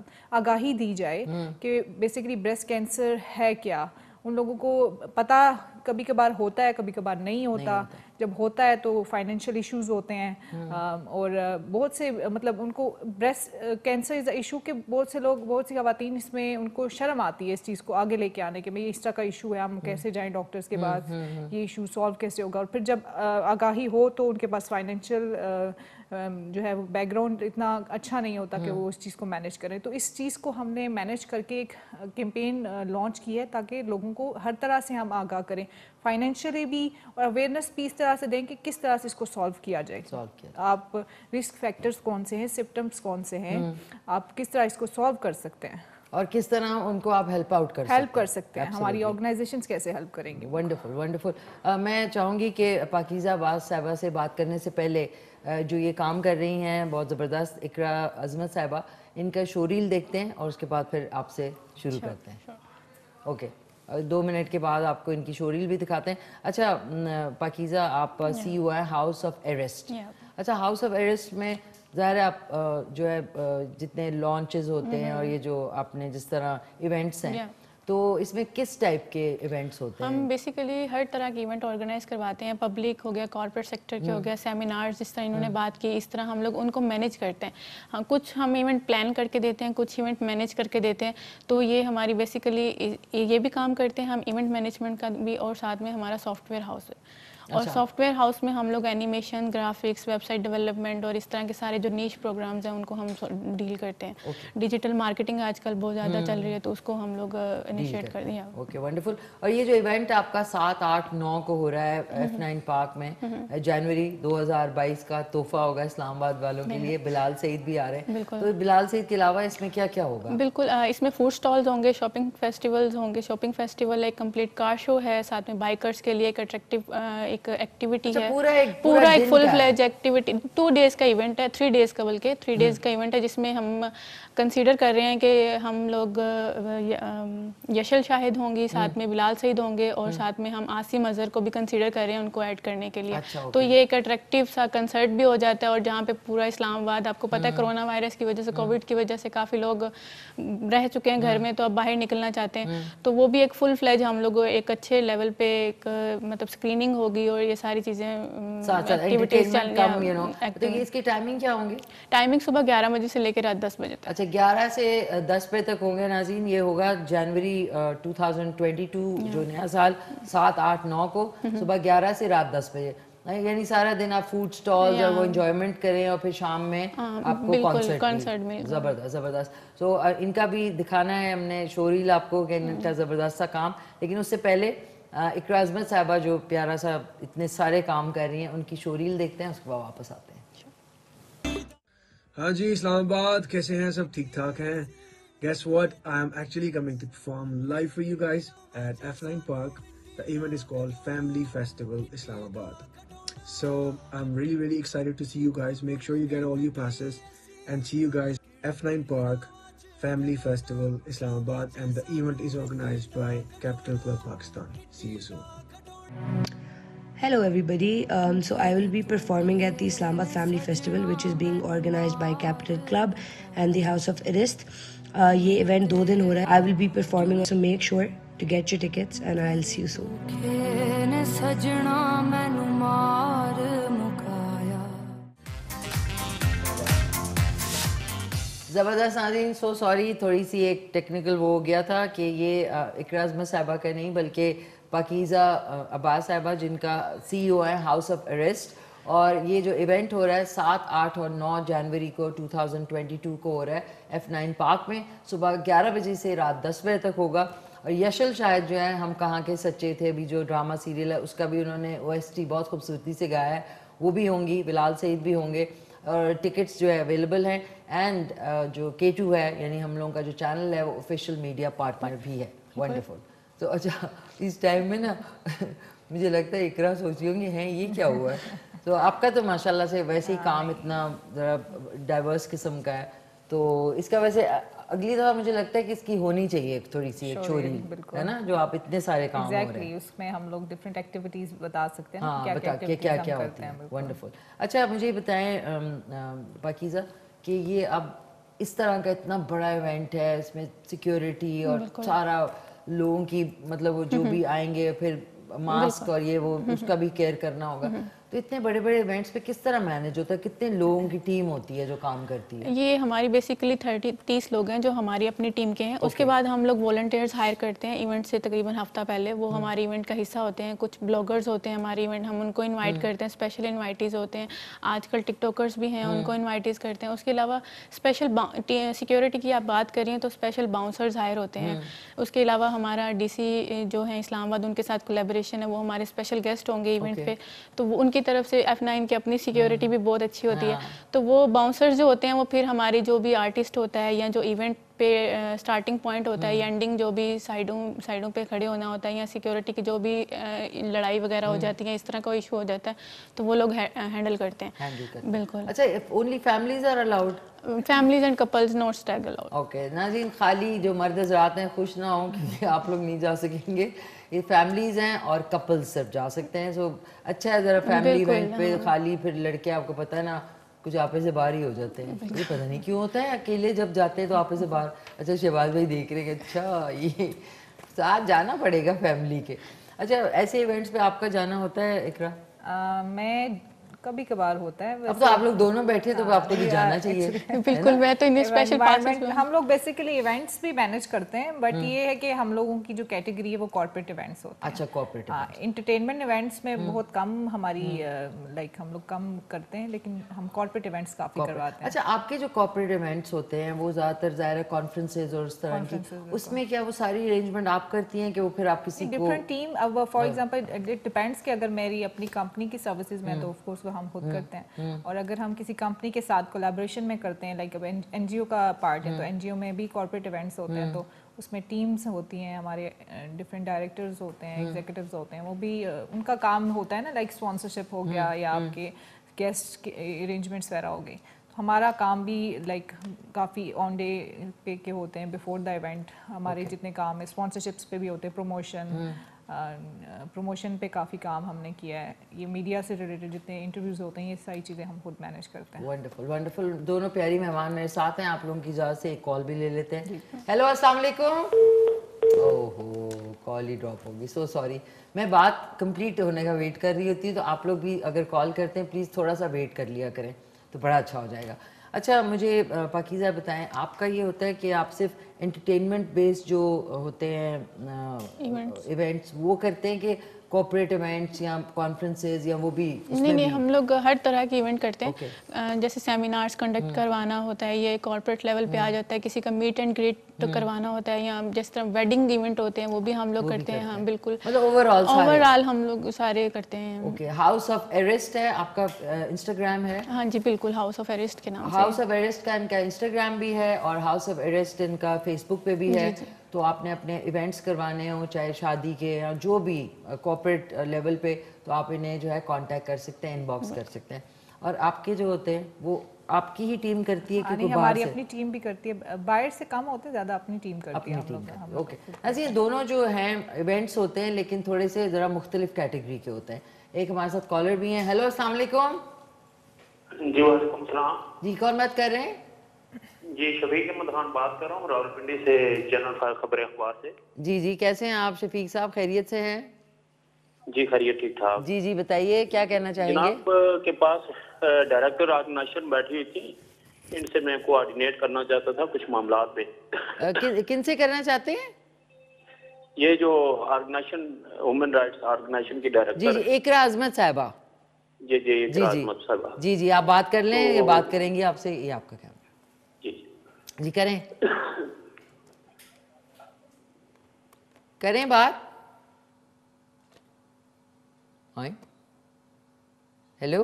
[SPEAKER 7] आगाही दी जाए कि बेसिकली ब्रेस्ट कैंसर है क्या। उन लोगों को पता कभी कभार होता है, कभी कभार नहीं होता। जब होता है तो फाइनेंशियल इश्यूज होते हैं और बहुत से मतलब उनको ब्रेस्ट कैंसर इज इशू के बहुत से लोग, बहुत सी खवातीन इसमें उनको शर्म आती है इस चीज़ को आगे लेके आने के, भाई इस तरह का इशू है, हम कैसे जाएं डॉक्टर्स के पास, ये इशू सॉल्व कैसे होगा। और फिर जब आगाही हो तो उनके पास फाइनेंशियल जो है वो बैकग्राउंड इतना अच्छा नहीं होता कि वो उस चीज़ को मैनेज करें। तो इस चीज़ को हमने मैनेज करके एक कैंपेन लॉन्च की है ताकि लोगों को हर तरह से हम आगाह करें, फाइनेंशियली भी, और अवेयरनेस भी इस तरह से दें कि किस तरह से इसको सॉल्व किया जाए। आप रिस्क फैक्टर्स कौन से हैं, सिम्टम्स कौन से हैं, आप किस तरह इसको सॉल्व कर सकते हैं
[SPEAKER 1] और किस तरह उनको आप हेल्प आउट कर सकते हैं।
[SPEAKER 7] हमारी ऑर्गेनाइजेशंस कैसे हेल्प करेंगे।
[SPEAKER 1] Wonderful wonderful. मैं चाहूँगी कि पाकीज़ा अब्बास साहिबा से बात करने से पहले जो ये काम कर रही हैं बहुत ज़बरदस्त, इकरा अजमत साहिबा, इनका शोरील देखते हैं और उसके बाद फिर आपसे शुरू करते हैं। ओके, 2 मिनट के बाद आपको इनकी शोरील भी दिखाते हैं। अच्छा पाकीज़ा, आप CEO हैं हाउस ऑफ अरेस्ट। अच्छा, हाउस ऑफ अरेस्ट में ज़ाहिर है आप जो है जितने लॉन्चेस होते हैं और ये जो आपने जिस तरह इवेंट्स हैं, तो इसमें किस टाइप के इवेंट्स होते हैं?
[SPEAKER 8] हम बेसिकली हर तरह के इवेंट ऑर्गेनाइज करवाते हैं। पब्लिक हो गया, कॉर्पोरेट सेक्टर के हो गया, सेमिनार्स जिस तरह इन्होंने बात की, इस तरह हम लोग उनको मैनेज करते हैं। हाँ, कुछ हम इवेंट प्लान करके देते हैं, कुछ इवेंट मैनेज करके देते हैं। तो ये हमारी बेसिकली ये भी काम करते हैं हम इवेंट मैनेजमेंट का भी, और साथ में हमारा सॉफ्टवेयर हाउस है। और सॉफ्टवेयर हाउस में हम लोग एनिमेशन, ग्राफिक्स, वेबसाइट डेवलपमेंट और इस तरह के सारे जो नीश प्रोग्राम्स हैं उनको हम डील करते हैं। डिजिटल मार्केटिंग आजकल बहुत ज़्यादा चल रही है तो उसको हम लोग इनिशिएट कर दिया।
[SPEAKER 1] Okay, wonderful. और ये जो इवेंट आपका 7, 8, 9 को हो रहा है F9 पार्क में, जनवरी 2022 का तोहफा होगा इस्लामाबाद वालों के लिए। बिलाल सईद भी आ रहे हैं, तो बिलाल सईद के अलावा इसमें क्या क्या होगा?
[SPEAKER 8] बिल्कुल, इसमें फूड स्टॉल्स होंगे, शॉपिंग फेस्टिवल्स होंगे। शॉपिंग फेस्टिवल एक कंप्लीट कार शो है, साथ में बाइकर्स के लिए एक अट्रैक्टिव एक एक्टिविटी है। पूरा एक फुल फ्लेज एक्टिविटी 2 डेज का इवेंट है, 3 डेज का, बल्कि 3 डेज का इवेंट है, जिसमें हम कंसीडर कर रहे हैं कि हम लोग यशल शाहिद होंगी, साथ में बिलाल सईद होंगे, और साथ में हम आसिम अजहर को भी कंसीडर कर रहे हैं उनको ऐड करने के लिए। तो ये एक अट्रैक्टिव सा कंसर्ट भी हो जाता है, और जहाँ पे पूरा इस्लामाबाद, आपको पता है कोरोना वायरस की वजह से, कोविड की वजह से काफ़ी लोग रह चुके हैं घर में, तो अब बाहर निकलना चाहते हैं। तो वो भी एक फुल फ्लेज हम लोग एक अच्छे लेवल पे एक मतलब स्क्रीनिंग होगी और ये सारी चीज़ें एक्टिविटीज चल।
[SPEAKER 1] तो इसकी टाइमिंग क्या होंगी?
[SPEAKER 8] टाइमिंग सुबह 11 बजे से लेकर रात 10 बजे तक।
[SPEAKER 1] अच्छा, 11 से 10 बजे तक होंगे नाज़रीन। ये होगा जनवरी 2022 जो नया साल, 7, 8, 9 को सुबह 11 से रात 10 बजे, यानी सारा दिन आप फूड स्टॉल्स और वो एंजॉयमेंट करें और फिर शाम में आपको कॉन्सर्ट में। ज़बरदस्त ज़बरदस्त। तो इनका भी दिखाना है हमने शोरील आपको कि इनका ज़बरदस्त सा काम। लेकिन उससे पहले इकरा अजमत साहिबा जो प्यारा सा इतने सारे काम कर रही हैं, उनकी शोरील देखते हैं, उसके बाद वापस आते हैं।
[SPEAKER 9] हाँ जी, इस्लामाबाद कैसे हैं सब? ठीक ठाक हैं? Guess what? I am actually coming to perform live for you guys at F9 Park. The event is called Family Festival Islamabad. So I'm really excited to see you guys. Make sure you get all your passes and see you guys F9 Park Family Festival Islamabad, and the event is organized by Capital Club Pakistan. See you soon.
[SPEAKER 10] Hello everybody, so I will be performing at the Islamabad Family Festival, which is being organized by Capital Club and the House of Arist. ये event 2 दिन हो रहा है. I will be performing, so make sure to get your tickets and I'll see you soon.
[SPEAKER 1] ज़बरदस्त नाज़रीन, so sorry, थोड़ी सी एक technical वो हो गया था कि ये इकरा अजमत साहिबा का नहीं बल्कि पाकीज़ा अब्बास साहिबा, जिनका CEO है हाउस ऑफ अरेस्ट। और ये जो इवेंट हो रहा है 7, 8 और 9 जनवरी को 2022 को हो रहा है F9 पार्क में, सुबह 11 बजे से रात 10 बजे तक होगा। और यशल शायद जो है हम कहाँ के सच्चे थे, अभी जो ड्रामा सीरियल है उसका भी उन्होंने OST बहुत खूबसूरती से गाया है, वो भी होंगी, बिलाल सईद भी होंगे। और टिकट्स जो है अवेलेबल हैं। एंड जो K2 है यानी हम लोगों का जो चैनल है वो ऑफिशियल मीडिया पार्टनर भी है। वंडरफुल। तो अच्छा इस टाइम में ना मुझे लगता है इकरा सोची होंगी हैं ये क्या हुआ है। तो आपका तो माशाल्लाह से वैसे ही काम इतना ज़रा डाइवर्स किस्म का है, तो इसका वैसे अगली दफ़ा मुझे लगता है कि इसकी होनी चाहिए थोड़ी सी एक चोरी, है ना, जो आप इतने सारे काम हो रहे हैं
[SPEAKER 7] उसमें हम लोग डिफरेंट एक्टिविटीज बता सकते हैं।
[SPEAKER 1] हाँ, क्या होती है। वंडरफुल। अच्छा मुझे बताएं पाकीज़ा कि ये अब इस तरह का इतना बड़ा इवेंट है, इसमें सिक्योरिटी और सारा लोगों की मतलब वो जो भी आएंगे फिर मास्क और ये वो उसका भी केयर करना होगा। तो इतने बड़े बड़े इवेंट्स पे किस तरह मैनेज होता है, कितने लोगों की टीम होती है जो काम करती है?
[SPEAKER 8] ये हमारी बेसिकली 30 लोग हैं जो हमारी अपनी टीम के हैं। उसके बाद हम लोग वॉलंटियर्स हायर करते हैं इवेंट से तकरीबन हफ्ता पहले, वो हमारे इवेंट का हिस्सा होते हैं। कुछ ब्लॉगर्स होते हैं हमारे इवेंट, हम उनको इन्वाइट करते हैं, स्पेशल इन्वाइटीज़ होते हैं। आजकल टिकटॉकर्स भी हैं, उनको इन्वाइटीज़ करते हैं। उसके अलावा स्पेशल सिक्योरिटी की आप बात करें तो स्पेशल बाउंसर्स हायर होते हैं। उसके अलावा हमारा DC जो है इस्लामाबाद, उनके साथ कोलेबोरेशन है, वो हमारे स्पेशल गेस्ट होंगे इवेंट पे, तो वो उनकी तरफ से F9 की अपनी सिक्योरिटी भी बहुत अच्छी होती है। तो वो बाउंसर्स जो होते हैं वो फिर हमारी जो भी आर्टिस्ट होता है या जो इवेंट पे स्टार्टिंग पॉइंट होता है या एंडिंग जो भी साइडों पे खड़े होना होता है या सिक्योरिटी की जो भी लड़ाई वगैरह हो जाती है, इस तरह का इशू हो जाता है, तो वो लोग हैंडल करते हैं। बिल्कुल।
[SPEAKER 1] अच्छा only families are allowed?
[SPEAKER 8] Families and couples not stag allowed.
[SPEAKER 1] Okay नाज़रीन, खाली जो मर्द हज़रात हैं खुश ना हो क्योंकि आप लोग नहीं जा सकेंगे, ये फैमिलीज हैं और कपल्स सिर्फ जा सकते हैं। सो अच्छा है ज़रा फैमिली इवेंट पे खाली, फिर लड़के आपको पता है ना कुछ आपे से बाहर ही हो जाते हैं, ये पता नहीं क्यों होता है, अकेले जब जाते हैं तो आपे से बाहर। अच्छा शहबाज भाई देख रहे हैं, अच्छा ये साथ जाना पड़ेगा फैमिली के। अच्छा ऐसे इवेंट्स पे आपका जाना होता है इकरा?
[SPEAKER 7] मैं कभी कभार होता है।
[SPEAKER 1] अब तो आप लोग दोनों बैठे तो आपको भी जाना चाहिए।
[SPEAKER 8] बिल्कुल, मैं तो इन्हें स्पेशल पासेस
[SPEAKER 7] हम लोग बेसिकली इवेंट्स भी मैनेज करते हैं, बट ये है कि हम लोगों की जो कैटेगरी है वो कॉर्पोरेट इवेंट्स होते हैं।
[SPEAKER 1] अच्छा कॉर्पोरेट।
[SPEAKER 7] हाँ, एंटरटेनमेंट इवेंट्स में बहुत कम हमारी लाइक हम लोग कम करते हैं, लेकिन हम कॉर्पोरेट इवेंट्स काफी करवाते हैं।
[SPEAKER 1] अच्छा आपके जो कॉर्पोरेट इवेंट्स होते हैं वो ज्यादातर ज़ाहिर कॉन्फ्रेंसेज और इस तरह की, उसमें क्या वो सारी अरेंजमेंट आप करती हैं कि वो फिर आप किसी
[SPEAKER 7] डिफरेंट टीम? अब फॉर एग्जांपल इट डिपेंड्स कि अगर मेरी अपनी कंपनी की सर्विसेज में तो ऑफ कोर्स हम खुद करते हैं, और अगर हम किसी कंपनी के साथ कोलैबोरेशन में करते हैं, लाइक अब NGO का पार्ट है तो NGO में भी कॉर्पोरेट इवेंट्स होते हैं, तो उसमें टीम्स होती हैं, हमारे डिफरेंट डायरेक्टर्स होते हैं, एग्जीक्यूटिव्स होते हैं, वो भी उनका काम होता है ना, लाइक स्पॉन्सरशिप हो गया या आपके गेस्ट के अरेंजमेंट्स वगैरह हो गई। हमारा काम भी लाइक काफ़ी ऑन डे पे के होते हैं, बिफोर द इवेंट हमारे जितने काम है, स्पॉन्सरशिप्स पे भी होते हैं, प्रमोशन पे काफ़ी काम हमने किया है, ये मीडिया से रिलेटेड जितने इंटरव्यूज होते हैं ये सारी चीज़ें हम खुद मैनेज करते हैं।
[SPEAKER 1] Wonderful wonderful. दोनों प्यारी मेहमान मेरे साथ हैं, आप लोगों की इजाज़त से एक कॉल भी ले लेते हैं। हेलो अस्सलाम वालेकुम। ओहो कॉल ही ड्रॉप होगी, सो सॉरी। मैं बात कंप्लीट होने का वेट कर रही होती हूँ, तो आप लोग भी अगर कॉल करते हैं प्लीज़ थोड़ा सा वेट कर लिया करें तो बड़ा अच्छा हो जाएगा। अच्छा मुझे पाकीज़ा बताएं, आपका ये होता है कि आप सिर्फ एंटरटेनमेंट बेस्ड जो होते हैं इवेंट्स वो करते हैं कि कॉर्पोरेट इवेंट्स या कॉन्फ्रेंसेस या वो भी?
[SPEAKER 8] नहीं, हम लोग हर तरह के इवेंट करते हैं। जैसे सेमिनार्स कंडक्ट करवाना होता है, ये कॉर्पोरेट लेवल पे आ जाता है। किसी का मीट एंड ग्रीट करवाना होता है, या जिस तरह वेडिंग इवेंट होते हैं वो भी हम लोग करते हैं। हाँ बिल्कुल,
[SPEAKER 1] मतलब ओवरऑल
[SPEAKER 8] हम लोग सारे करते हैं।
[SPEAKER 1] ओके, हाउस ऑफ अरेस्ट है आपका इंस्टाग्राम है?
[SPEAKER 8] हाँ जी बिल्कुल, हाउस ऑफ अरेस्ट के नाम से।
[SPEAKER 1] हाउस ऑफ अरेस्ट का इनका इंस्टाग्राम भी है और हाउस ऑफ अरेस्ट इनका फेसबुक पे भी है। तो आपने अपने इवेंट्स करवाने हो, चाहे शादी के या जो भी कॉर्पोरेट लेवल पे, तो आप इन्हें जो है कांटेक्ट कर सकते हैं, इनबॉक्स कर सकते हैं। और आपके जो होते हैं वो आपकी ही टीम करती है कि
[SPEAKER 7] हमारी अपनी टीम भी करती है, बाहर से कम होते हैं, ज़्यादा अपनी टीम करती है।
[SPEAKER 1] ओके, ऐसे ये दोनों जो हैं इवेंट्स होते हैं लेकिन थोड़े से ज़रा मुख्तलिफ कैटेगरी के होते हैं। एक हमारे साथ कॉलर भी हैं। हेलो अस्सलाम वालेकुम।
[SPEAKER 11] जी वालेकुम सलाम।
[SPEAKER 1] जी कौन बात कर रहे हैं?
[SPEAKER 11] जी शफीक अहमद खान बात कर रहा हूँ रावलपिंडी से, चैनल खबर अखबार से।
[SPEAKER 1] जी जी कैसे हैं आप शफीक साहब, खैरियत से हैं?
[SPEAKER 11] जी खैरियत ठीक ठाक।
[SPEAKER 1] जी जी बताइए क्या कहना चाहेंगे?
[SPEAKER 11] जनाब के पास डायरेक्टर ऑर्गेनाइजेशन बैठी हुई थी, इनसे मैं कोऑर्डिनेट करना चाहता था कुछ मामलात पे।
[SPEAKER 1] किन से करना चाहते हैं?
[SPEAKER 11] ये जो ऑर्गेनाइजेशन ह्यूमन राइट्स ऑर्गेनाइजेशन की डायरेक्टर
[SPEAKER 1] जी जी, इकरा अजमत साहिबा।
[SPEAKER 11] जी जी, इकरा अजमत साहिबा।
[SPEAKER 1] जी जी, आप बात कर लें, ये बात करेंगी आपसे, ये आपका कैमरा।
[SPEAKER 11] जी
[SPEAKER 1] जी करें करें बात। हाँ हेलो,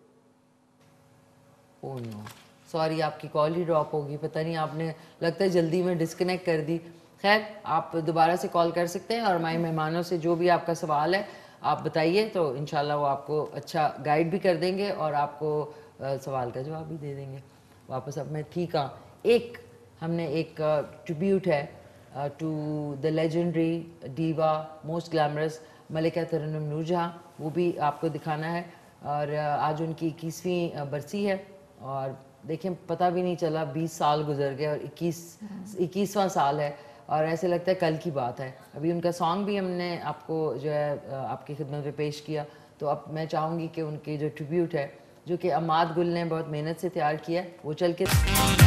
[SPEAKER 1] ओह नो सॉरी, आपकी कॉल ही ड्रॉप होगी, पता नहीं आपने लगता है जल्दी में डिस्कनेक्ट कर दी। खैर आप दोबारा से कॉल कर सकते हैं और हमारे मेहमानों से जो भी आपका सवाल है आप बताइए, तो इंशाल्लाह वो आपको अच्छा गाइड भी कर देंगे और आपको सवाल का जवाब भी दे देंगे वापस। अब मैं ठीक हाँ, एक हमने एक ट्रिब्यूट है to the legendary diva most glamorous मलिका तरन्नुम नूरजहां, वो भी आपको दिखाना है। और आज उनकी 21वीं बरसी है और देखें पता भी नहीं चला 20 साल गुजर गए और 21वां साल है और ऐसे लगता है कल की बात है। अभी उनका सॉन्ग भी हमने आपको जो है आपकी खिदमत में पेश किया, तो अब मैं चाहूँगी कि उनकी जो ट्रिब्यूट है जो कि अमाद गुल ने बहुत मेहनत से तैयार किया है वो चल के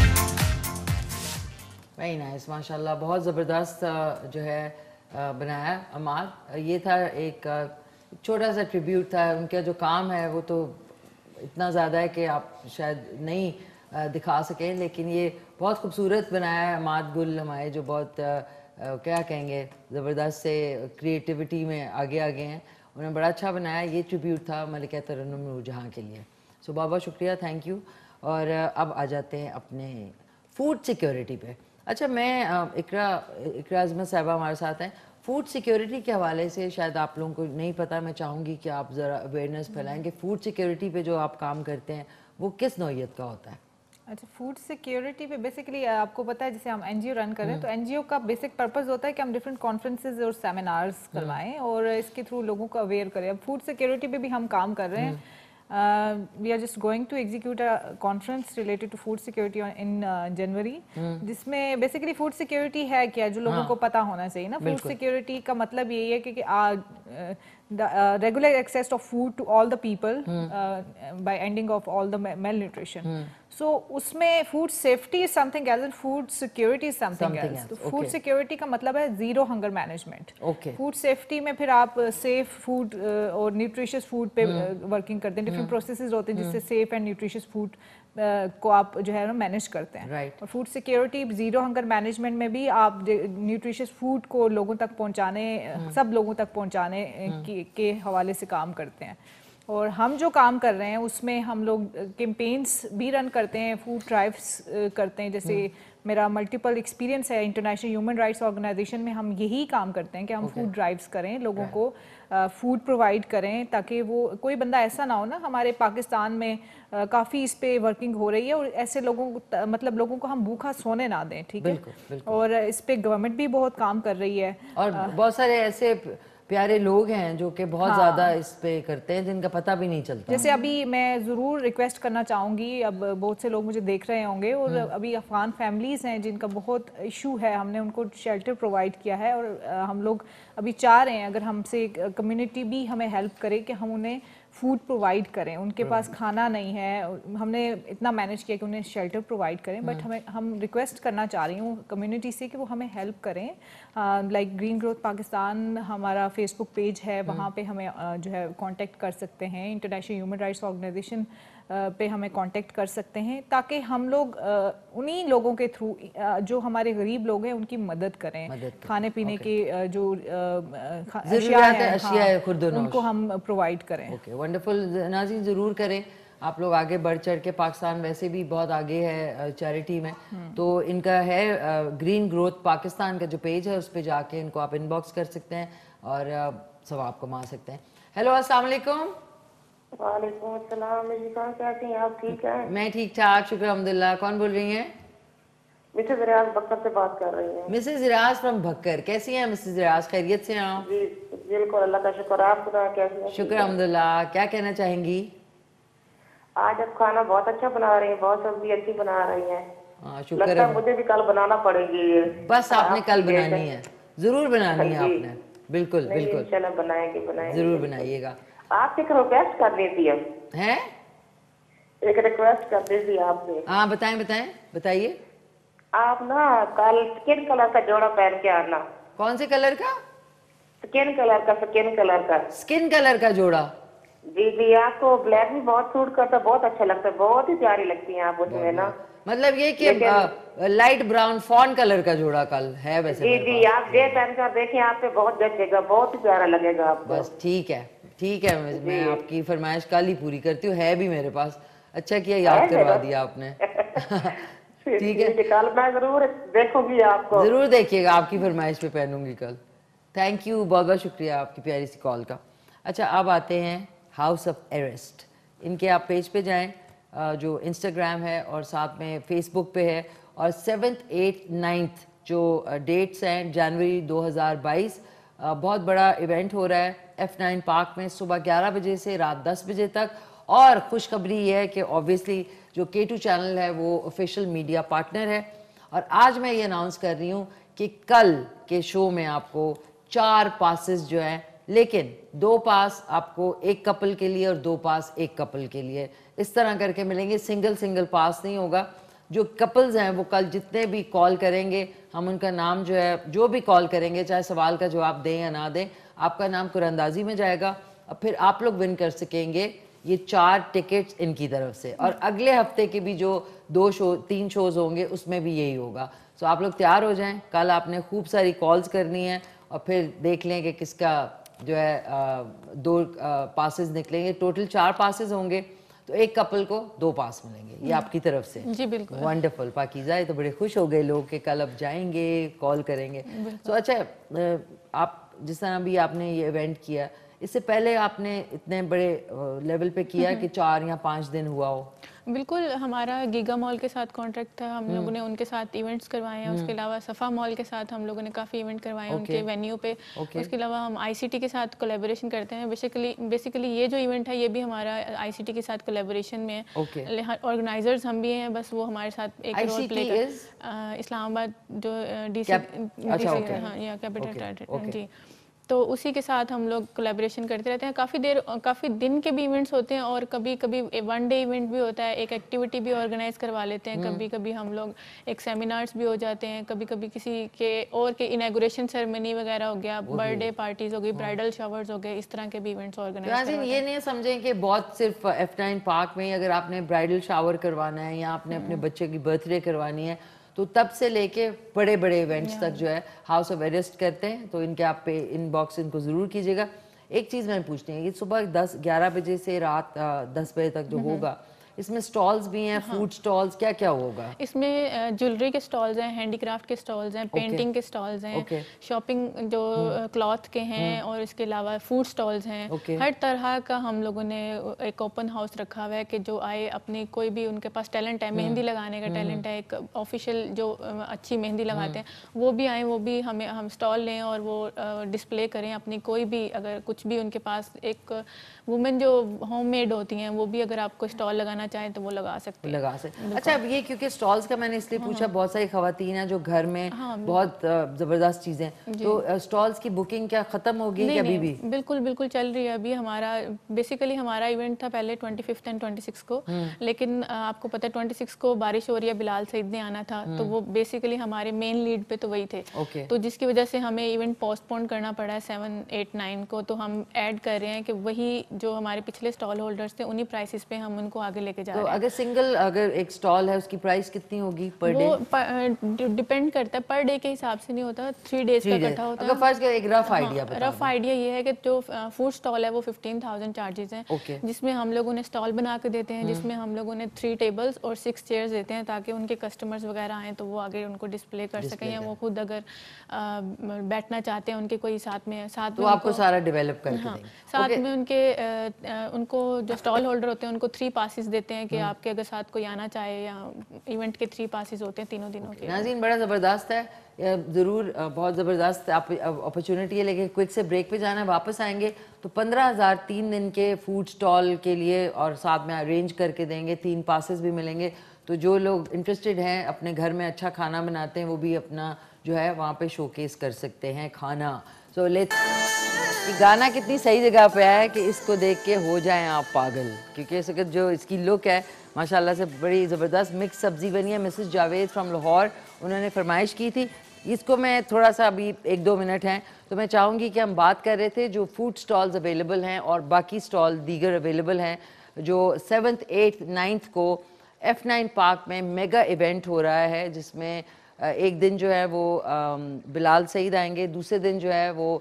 [SPEAKER 1] वेरी नाइस माशाल्लाह, बहुत ज़बरदस्त जो है बनाया अमाद। ये था एक छोटा सा ट्रिब्यूट था, उनका जो काम है वो तो इतना ज़्यादा है कि आप शायद नहीं दिखा सकें, लेकिन ये बहुत खूबसूरत बनाया है अमाद गुल हमारे, जो बहुत क्या कहेंगे ज़बरदस्त से क्रिएटिविटी में आगे आगे हैं, उन्होंने बड़ा अच्छा बनाया। ये ट्रिब्यूट था मलिका तरन्नुम नूरजहां के लिए। सो बहुत शुक्रिया, थैंक यू। और अब आ जाते हैं अपने फूड सिक्योरिटी पे। अच्छा मैं इकरा अजमत साहिबा हमारे साथ हैं। फूड सिक्योरिटी के हवाले से शायद आप लोगों को नहीं पता, मैं चाहूँगी कि आप ज़रा अवेयरनेस फैलाएं कि फूड सिक्योरिटी पे जो आप काम करते हैं वो किस नौइयत का होता है।
[SPEAKER 7] अच्छा, फूड सिक्योरिटी पे बेसिकली आपको पता है जैसे हम एनजीओ रन कर रहे हैं, तो एनजीओ का बेसिक पर्पस होता है कि हम डिफरेंट कॉन्फ्रेंसेज और सेमिनार्स करवाएं और इसके थ्रू लोगों को अवेयर करें। अब फूड सिक्योरिटी पे भी हम काम कर रहे हैं। We are just going to execute a conference related to food security in January, जिसमें basically food security है क्या, जो लोगों को पता होना चाहिए ना। food security का मतलब यही है कि regular access of food to all the people by ending of all the malnutrition. So उसमें food safety is something else and food security is something else. तो food security का मतलब है zero hunger management. Food safety में फिर आप safe food और nutritious food पे working करते हैं। different processes होते हैं जिससे safe and nutritious food को आप जो है ना मैनेज करते हैं। और food security zero hunger management में भी आप न्यूट्रिशियस फूड को लोगों तक पहुंचाने, सब लोगों तक पहुंचाने के हवाले से काम करते हैं। और हम जो काम कर रहे हैं उसमें हम लोग कैंपेन्स भी रन करते हैं, फूड ड्राइव्स करते हैं। जैसे मेरा मल्टीपल एक्सपीरियंस है इंटरनेशनल ह्यूमन राइट्स ऑर्गेनाइजेशन में, हम यही काम करते हैं कि हम फूड ड्राइव्स करें, लोगों को फूड प्रोवाइड करें, ताकि वो कोई बंदा ऐसा ना हो ना। हमारे पाकिस्तान में काफ़ी इस पे वर्किंग हो रही है और ऐसे लोगों को मतलब लोगों को हम भूखा सोने ना दें, ठीक है। और इस पे गवर्नमेंट भी बहुत काम कर रही है
[SPEAKER 1] और बहुत सारे ऐसे प्यारे लोग हैं जो कि बहुत ज़्यादा इस पे करते हैं जिनका पता भी नहीं चलता।
[SPEAKER 7] जैसे अभी मैं ज़रूर रिक्वेस्ट करना चाहूँगी, अब बहुत से लोग मुझे देख रहे होंगे और अभी अफ़गान फैमिलीज़ हैं जिनका बहुत इशू है, हमने उनको शेल्टर प्रोवाइड किया है और हम लोग अभी चाह रहे हैं अगर हमसे कम्युनिटी भी हमें हेल्प करे कि हम उन्हें फूड प्रोवाइड करें। उनके पास खाना नहीं है, हमने इतना मैनेज किया कि उन्हें शेल्टर प्रोवाइड करें, बट हम रिक्वेस्ट करना चाह रही हूँ कम्युनिटी से कि वो हमें हेल्प करें। लाइक ग्रीन ग्रोथ पाकिस्तान हमारा फेसबुक पेज है, वहाँ पे हमें जो है कांटेक्ट कर सकते हैं। इंटरनेशनल ह्यूमन राइट्स ऑर्गेनाइजेशन पे हमें कांटेक्ट कर सकते हैं ताकि हम लोग उन्हीं लोगों के थ्रू जो हमारे गरीब लोग हैं उनकी मदद करें। खाने पीने के जो अशिया है उनको हम प्रोवाइड करें।
[SPEAKER 1] ओके, वंडरफुल नाज़रीन, ज़रूर करें आप लोग, आगे बढ़ चढ़ के। पाकिस्तान वैसे भी बहुत आगे है चैरिटी में, तो इनका है ग्रीन ग्रोथ पाकिस्तान का जो पेज है उस पर जाके इनको आप इनबॉक्स कर सकते हैं और सवाब कमा सकते हैं। हेलो, अस्सलाम वालेकुम।
[SPEAKER 12] वालेकुम अस्सलाम। कैसे हैं आप? ठीक हैं?
[SPEAKER 1] मैं ठीक ठाक, शुक्र अल्हम्दुलिल्लाह। कौन बोल रही हैं?
[SPEAKER 12] मिसेज रियाज बक्कर से बात कर रही हैं।
[SPEAKER 1] मिसेज रियाज फ्रॉम भक्कर, कैसी हैं मिसेज रियाज? खैरियत से हैं?
[SPEAKER 12] जी बिल्कुल, अल्लाह का शुक्र। आप खुदा कैसे हैं?
[SPEAKER 1] शुक्र अल्हम्दुलिल्लाह। क्या कहना चाहेंगी?
[SPEAKER 12] आज आप खाना बहुत अच्छा बना रही हैं, बहुत सब्जी अच्छी बना रही हैं।
[SPEAKER 1] शुक्र
[SPEAKER 12] लगता है मुझे भी कल बनाना पड़ेगी।
[SPEAKER 1] बस आपने कल बनानी है, जरूर बनानी है आपने। बिल्कुल बिल्कुल,
[SPEAKER 12] इंशाल्लाह बनाएंगे
[SPEAKER 1] जरूर बनाइएगा।
[SPEAKER 12] आपसे एक रिक्वेस्ट कर लेती है, एक रिक्वेस्ट कर देती है आपसे।
[SPEAKER 1] हाँ बताएं बताएं बताइए।
[SPEAKER 12] आप ना कल किन कलर का जोड़ा पहन के आना।
[SPEAKER 1] कौन से कलर का?
[SPEAKER 12] स्किन कलर का
[SPEAKER 1] स्किन कलर का जोड़ा।
[SPEAKER 12] जी जी, आपको ब्लैक भी बहुत सूट करता, बहुत अच्छा लगता है, बहुत ही प्यारी लगती हैं आप उसमें ना।
[SPEAKER 1] मतलब ये कि लाइट ब्राउन फॉन कलर का जोड़ा कल है वैसे।
[SPEAKER 12] जी जी, आप डे पहन कर देखिए, आप पे बहुत जचेगा, बहुत ही प्यारा लगेगा आपको।
[SPEAKER 1] बस ठीक है, मैं आपकी फरमाइश कल ही पूरी करती हूँ, है भी मेरे पास। अच्छा किया याद करवा दिया आपने। ठीक है,
[SPEAKER 12] कल मैं जरूर देखूंगी आपको।
[SPEAKER 1] जरूर देखिएगा, आपकी फरमाइश पे पहनूंगी कल। थैंक यू, बहुत बहुत शुक्रिया आपकी प्यारी सी कॉल का। अच्छा, अब आते हैं हाउस ऑफ अरेस्ट। इनके आप पेज पे जाएं, जो इंस्टाग्राम है और साथ में फेसबुक पे है, और 7th, 8th, 9th जो डेट्स हैं जनवरी 2022, बहुत बड़ा इवेंट हो रहा है F9 पार्क में सुबह 11 बजे से रात 10 बजे तक। और खुशखबरी ये है कि ऑब्वियसली जो K2 चैनल है वो ऑफिशियल मीडिया पार्टनर है, और आज मैं ये अनाउंस कर रही हूँ कि कल के शो में आपको 4 पासेस जो हैं, लेकिन 2 पास आपको एक कपल के लिए और 2 पास एक कपल के लिए, इस तरह करके मिलेंगे। सिंगल पास नहीं होगा। जो कपल्स हैं वो कल जितने भी कॉल करेंगे, हम उनका नाम जो है, जो भी कॉल करेंगे, चाहे सवाल का जवाब दें या ना दें, आपका नाम कुरअंदाजी में जाएगा और फिर आप लोग विन कर सकेंगे ये 4 टिकट्स इनकी तरफ से। और अगले हफ्ते के भी जो 3 शोज़ होंगे उसमें भी यही होगा। सो आप लोग तैयार हो जाएं। कल आपने खूब सारी कॉल्स करनी है और फिर देख लें कि किसका जो है 2 पासेस निकलेंगे। टोटल 4 पासेस होंगे, तो एक कपल को 2 पास मिलेंगे, ये आपकी तरफ से।
[SPEAKER 8] जी बिल्कुल,
[SPEAKER 1] वंडरफुल। पाकीज़ा, ये तो बड़े खुश हो गए लोग कि कल अब जाएंगे, कॉल करेंगे। तो अच्छा, आप जिस तरह भी आपने ये इवेंट किया, इससे पहले आपने इतने बड़े लेवल पे किया कि 4 या 5 दिन हुआ हो?
[SPEAKER 8] बिल्कुल, हमारा गीगा मॉल के साथ कॉन्ट्रैक्ट था, हम लोगों ने उनके साथ इवेंट्स करवाए हैं। उसके अलावा सफ़ा मॉल के साथ हम लोगों ने काफ़ी इवेंट करवाए हैं उनके वेन्यू पे। उसके अलावा हम ICT के साथ कोलैबोरेशन करते हैं। बेसिकली ये जो इवेंट है ये भी हमारा ICT के साथ कोलैबोरेशन में है। ऑर्गेनाइजर्स हम भी हैं, बस वो हमारे साथ एक रोल प्ले कर। इस्लामाबाद जो DC हाँ या कैपिटल टेरिटरी जी, तो उसी के साथ हम लोग कोलैबोरेशन करते रहते हैं। काफ़ी दिन के भी इवेंट्स होते हैं और कभी कभी 1 डे इवेंट भी होता है, एक एक्टिविटी भी ऑर्गेनाइज करवा लेते हैं। कभी कभी हम लोग एक सेमिनार्स भी हो जाते हैं, कभी कभी किसी के इनॉग्रेशन सेरेमनी वगैरह हो गया, बर्थडे पार्टीज हो गई, ब्राइडल शावर्स हो गए, इस तरह के भी इवेंट्स ऑर्गेनाइज करते हैं।
[SPEAKER 1] ये नहीं समझें कि बहुत सिर्फ F9 पार्क में ही अगर आपने ब्राइडल शावर करवाना है या आपने अपने बच्चे की बर्थडे करवानी है, तो तब से लेके बड़े बड़े इवेंट्स तक जो है हाउस ऑफ अरेस्ट करते हैं। तो इनके आप पे इनबॉक्स इनको ज़रूर कीजिएगा। एक चीज़ मैंने पूछनी है, ये सुबह 11 बजे से रात 10 बजे तक जो होगा, इसमें स्टॉल्स भी हैं, फूड स्टॉल्स, क्या क्या होगा इसमें?
[SPEAKER 8] ज्वेलरी के स्टॉल्स हैं, हैंडीक्राफ्ट के स्टॉल्स हैं, पेंटिंग के स्टॉल्स हैं, शॉपिंग जो क्लॉथ के हैं, और इसके अलावा फूड स्टॉल्स हैं। हर तरह का हम लोगों ने एक ओपन हाउस रखा हुआ है कि जो आए, अपनी कोई भी उनके पास टैलेंट है, मेहंदी लगाने का टैलेंट है, एक ऑफिशियल जो अच्छी मेहंदी लगाते हैं, वो भी आए, वो भी हम स्टॉल लें और वो डिस्प्ले करें अपनी कोई भी, अगर कुछ भी उनके पास, एक वुमेन जो होममेड होती हैं वो भी अगर आपको स्टॉल लगाना चाहें तो वो लगा सकते हैं।
[SPEAKER 1] अच्छा, अब ये क्योंकि स्टॉल्स का मैंने इसलिए पूछा, बहुत सारी खवातीन हैं जो घर में बहुत जबरदस्त चीजें, तो स्टॉल्स की बुकिंग क्या खत्म हो गई है अभी भी?
[SPEAKER 8] बिल्कुल चल रही है अभी। हमारा बेसिकली हमारा इवेंट था पहले 25 और 26 को, लेकिन आपको पता है 26 को बारिश हो रही है, बिलाल सईद ने आना था, तो वो बेसिकली हमारे मेन लीड पे तो वही थे, तो जिसकी वजह से हमें इवेंट पोस्टपोन करना पड़ा है 7, 8, 9 को। तो हम ऐड कर रहे हैं कि वही जो हमारे पिछले स्टॉल होल्डर्स थे उन्हीं प्राइसेस पे हम उनको आगे लेके जा रहे हैं।
[SPEAKER 1] अगर एक स्टॉल है उसकी प्राइस कितनी होगी पर डे?
[SPEAKER 8] वो डिपेंड करता है, पर डे के हिसाब से नहीं होता, 3 डेज का इकट्ठा होता है।
[SPEAKER 1] फर्स्ट एक रफ आइडिया
[SPEAKER 8] ये है कि जो फूड स्टॉल है वो 15,000 चार्जेस हैं, जिसमें हम लोग उन्हें स्टॉल बना के देते हैं, जिसमें हम लोग उन्हें 3 टेबल्स और 6 चेयर्स देते हैं ताकि उनके कस्टमर्स वगैरह आएँ तो वो आगे उनको डिस्प्ले कर सकें, या वो खुद अगर बैठना चाहते हैं उनके कोई साथ में
[SPEAKER 1] तो आपको सारा डेवलप करके देंगे।
[SPEAKER 8] साथ में उनको जो स्टॉल होल्डर होते हैं उनको 3 पासेस देते हैं कि आपके अगर साथ कोई आना चाहे, या इवेंट के 3 पासेस होते हैं तीनों दिनों के।
[SPEAKER 1] नाज़रीन, बड़ा ज़बरदस्त है, ज़रूर बहुत ज़बरदस्त अपॉर्चुनिटी है, लेकिन क्विक से ब्रेक पे जाना है, वापस आएंगे तो 15,000 3 दिन के फूड स्टॉल के लिए और साथ में अरेंज करके देंगे, 3 पासेस भी मिलेंगे। तो जो लोग इंटरेस्टेड हैं, अपने घर में अच्छा खाना बनाते हैं, वो भी अपना जो है वहाँ पे शोकेस कर सकते हैं खाना। सो गाना कितनी सही जगह पे है कि इसको देख के हो जाएं आप पागल, क्योंकि इस वक्त जो इसकी लुक है माशाल्लाह से बड़ी ज़बरदस्त मिक्स सब्ज़ी बनी है। मिसेस जावेद फ्रॉम लाहौर, उन्होंने फरमाइश की थी, इसको मैं थोड़ा सा अभी 1-2 मिनट हैं तो मैं चाहूँगी कि हम बात कर रहे थे जो फूड स्टॉल्स अवेलेबल हैं और बाकी स्टॉल दीगर अवेलेबल हैं जो 7th 8th 9th को F9 पार्क में मेगा इवेंट हो रहा है, जिसमें एक दिन जो है वो बिलाल सईद आएंगे, दूसरे दिन जो है वो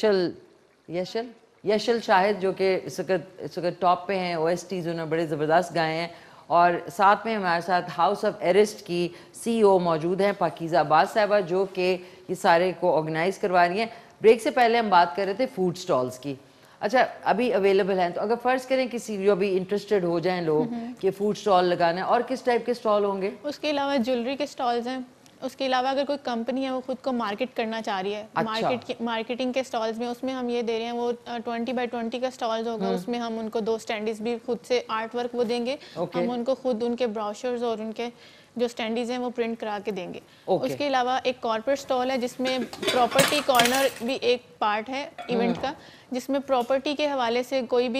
[SPEAKER 1] यशल शाहिद जो कि इस वक्त टॉप पे हैं, OSTs उन्होंने बड़े ज़बरदस्त गाए हैं, और साथ में हमारे साथ हाउस ऑफ एरिस्ट की CEO मौजूद हैं पाकीज़ा अब्बास साहिबा, जो कि ये सारे को ऑर्गेनाइज करवा रही हैं। ब्रेक से पहले हम बात कर रहे थे फूड स्टॉल्स की। अच्छा, अभी अवेलेबल हैं, तो अगर फ़र्ज़ करें किसी जो भी इंटरेस्टेड हो जाएं लोग कि फ़ूड स्टॉल लगाना है, और किस टाइप के स्टॉल होंगे?
[SPEAKER 8] उसके अलावा ज्वेलरी के स्टॉल्स हैं, उसके अलावा अगर कोई कंपनी है वो खुद को मार्केट करना चाह रही है, मार्केटिंग के स्टॉल्स में उसमें हम ये दे रहे हैं, वो 20 by 20 का स्टॉल्स होगा, उसमें हम उनको 2 स्टैंडीज भी खुद से आर्ट वर्क वो देंगे, हम उनको खुद उनके ब्रोशर्स और उनके जो स्टैंडीज हैं वो प्रिंट करा के देंगे। उसके अलावा एक कॉर्पोरेट स्टॉल है जिसमें प्रॉपर्टी कॉर्नर भी एक पार्ट है इवेंट का, जिसमें प्रॉपर्टी के हवाले से कोई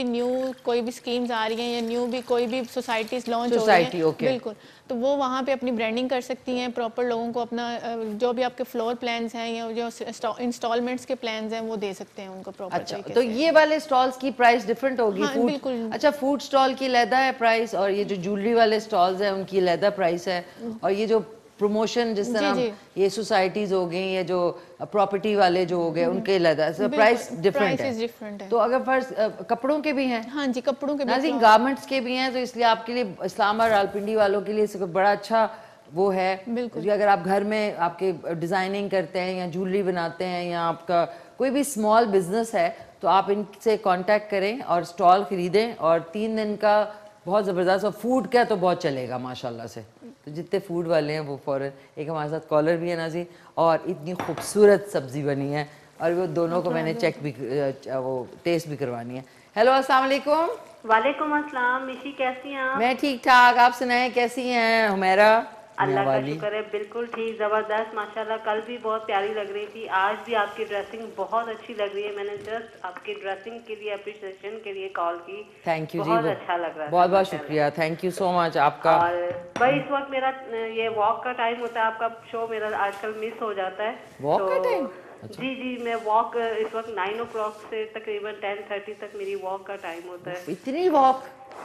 [SPEAKER 8] भी स्कीम्स आ रही हैं या न्यू भी कोई भी सोसाइटीज लॉन्च हो रही हैं, बिल्कुल, तो वो वहाँ पे अपनी ब्रांडिंग कर सकती हैं, प्रॉपर लोगों को अपना जो भी आपके फ्लोर प्लान्स हैं या जो इंस्टॉलमेंट्स के प्लान्स हैं वो दे सकते हैं उनको प्रॉपर।
[SPEAKER 1] अच्छा, तो ये वाले स्टॉल्स की प्राइस डिफरेंट होगी?
[SPEAKER 8] हाँ, बिल्कुल।
[SPEAKER 1] अच्छा, फूड स्टॉल की अलहदा है प्राइस, और ये जो ज्वेलरी वाले स्टॉल्स हैं उनकी अलहदा प्राइस है, और ये जो प्रमोशन जिस तरह ये सोसाइटीज हो गई या जो प्रॉपर्टी वाले जो हो गए उनके अलग प्राइस डिफरेंट है। तो अगर फर्स्ट कपड़ों के भी हैं?
[SPEAKER 8] हाँ जी, कपड़ों के
[SPEAKER 1] भी, गारमेंट्स के भी हैं, तो इसलिए आपके लिए इस्लामाबाद रावलपिंडी वालों के लिए बड़ा अच्छा वो है। बिल्कुल, अगर आप घर में आपके डिजाइनिंग करते हैं या ज्वेलरी बनाते हैं या आपका कोई भी स्मॉल बिजनेस है, तो आप इनसे कांटेक्ट करें और स्टॉल खरीदें, और 3 दिन का बहुत ज़बरदस्त, और फूड का तो बहुत चलेगा माशाल्लाह से, तो जितने फूड वाले हैं वो फ़ौरन। एक हमारे साथ कॉलर भी है नाज़ी, और इतनी खूबसूरत सब्ज़ी बनी है, और वो दोनों को मैंने चेक भी वो टेस्ट भी करवानी है। हेलो, अस्सलाम वालेकुम।
[SPEAKER 13] वालेकुम अस्सलाम। मिशी कैसी हैं आप?
[SPEAKER 1] मैं ठीक ठाक, आप सुनाएं कैसी हैं हुमैरा?
[SPEAKER 13] अल्लाह का शुक्र है, बिल्कुल ठीक, जबरदस्त माशाल्लाह। कल भी बहुत प्यारी लग रही थी, आज भी आपकी ड्रेसिंग बहुत अच्छी लग रही है। मैंने जस्ट आपकी ड्रेसिंग के लिए अप्रिशिएशन के लिए कॉल की।
[SPEAKER 1] थैंक यू जी,
[SPEAKER 13] बहुत अच्छा लग रहा है।
[SPEAKER 1] बहुत बहुत शुक्रिया, थैंक यू सो मच आपका।
[SPEAKER 13] और भाई इस वक्त मेरा ये वॉक का टाइम होता है, आपका शो मेरा आजकल मिस हो जाता है।
[SPEAKER 1] वॉक का टाइम?
[SPEAKER 13] अच्छा। जी, मैं वॉक इस वक्त 9 o'clock से तकरीबन 10:30 तक मेरी वॉक का टाइम होता है।
[SPEAKER 1] इतनी वॉक?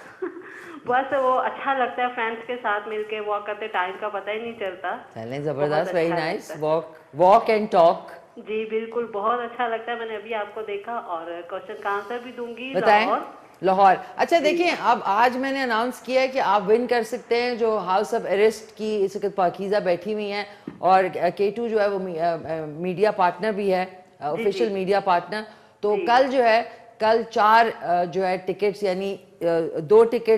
[SPEAKER 13] बस वो अच्छा लगता है, फ्रेंड्स के साथ मिलके वॉक करते, टाइम का पता ही नहीं चलता।
[SPEAKER 1] चलें, जबरदस्त, very nice. Walk and talk.
[SPEAKER 13] जी बिल्कुल, बहुत अच्छा लगता है। मैंने अभी आपको देखा, और क्वेश्चन का आंसर भी दूंगी।
[SPEAKER 1] लाहौर। अच्छा देखिए, अब आज मैंने अनाउंस किया है कि आप विन कर सकते हैं जो हाउस ऑफ एरिस्ट की इस वक्त पाकीज़ा बैठी हुई हैं, और K2 जो है वो मीडिया पार्टनर भी है, ऑफिशियल मीडिया पार्टनर। तो कल जो है, कल 4 जो है टिकट्स, यानी 2 टिकट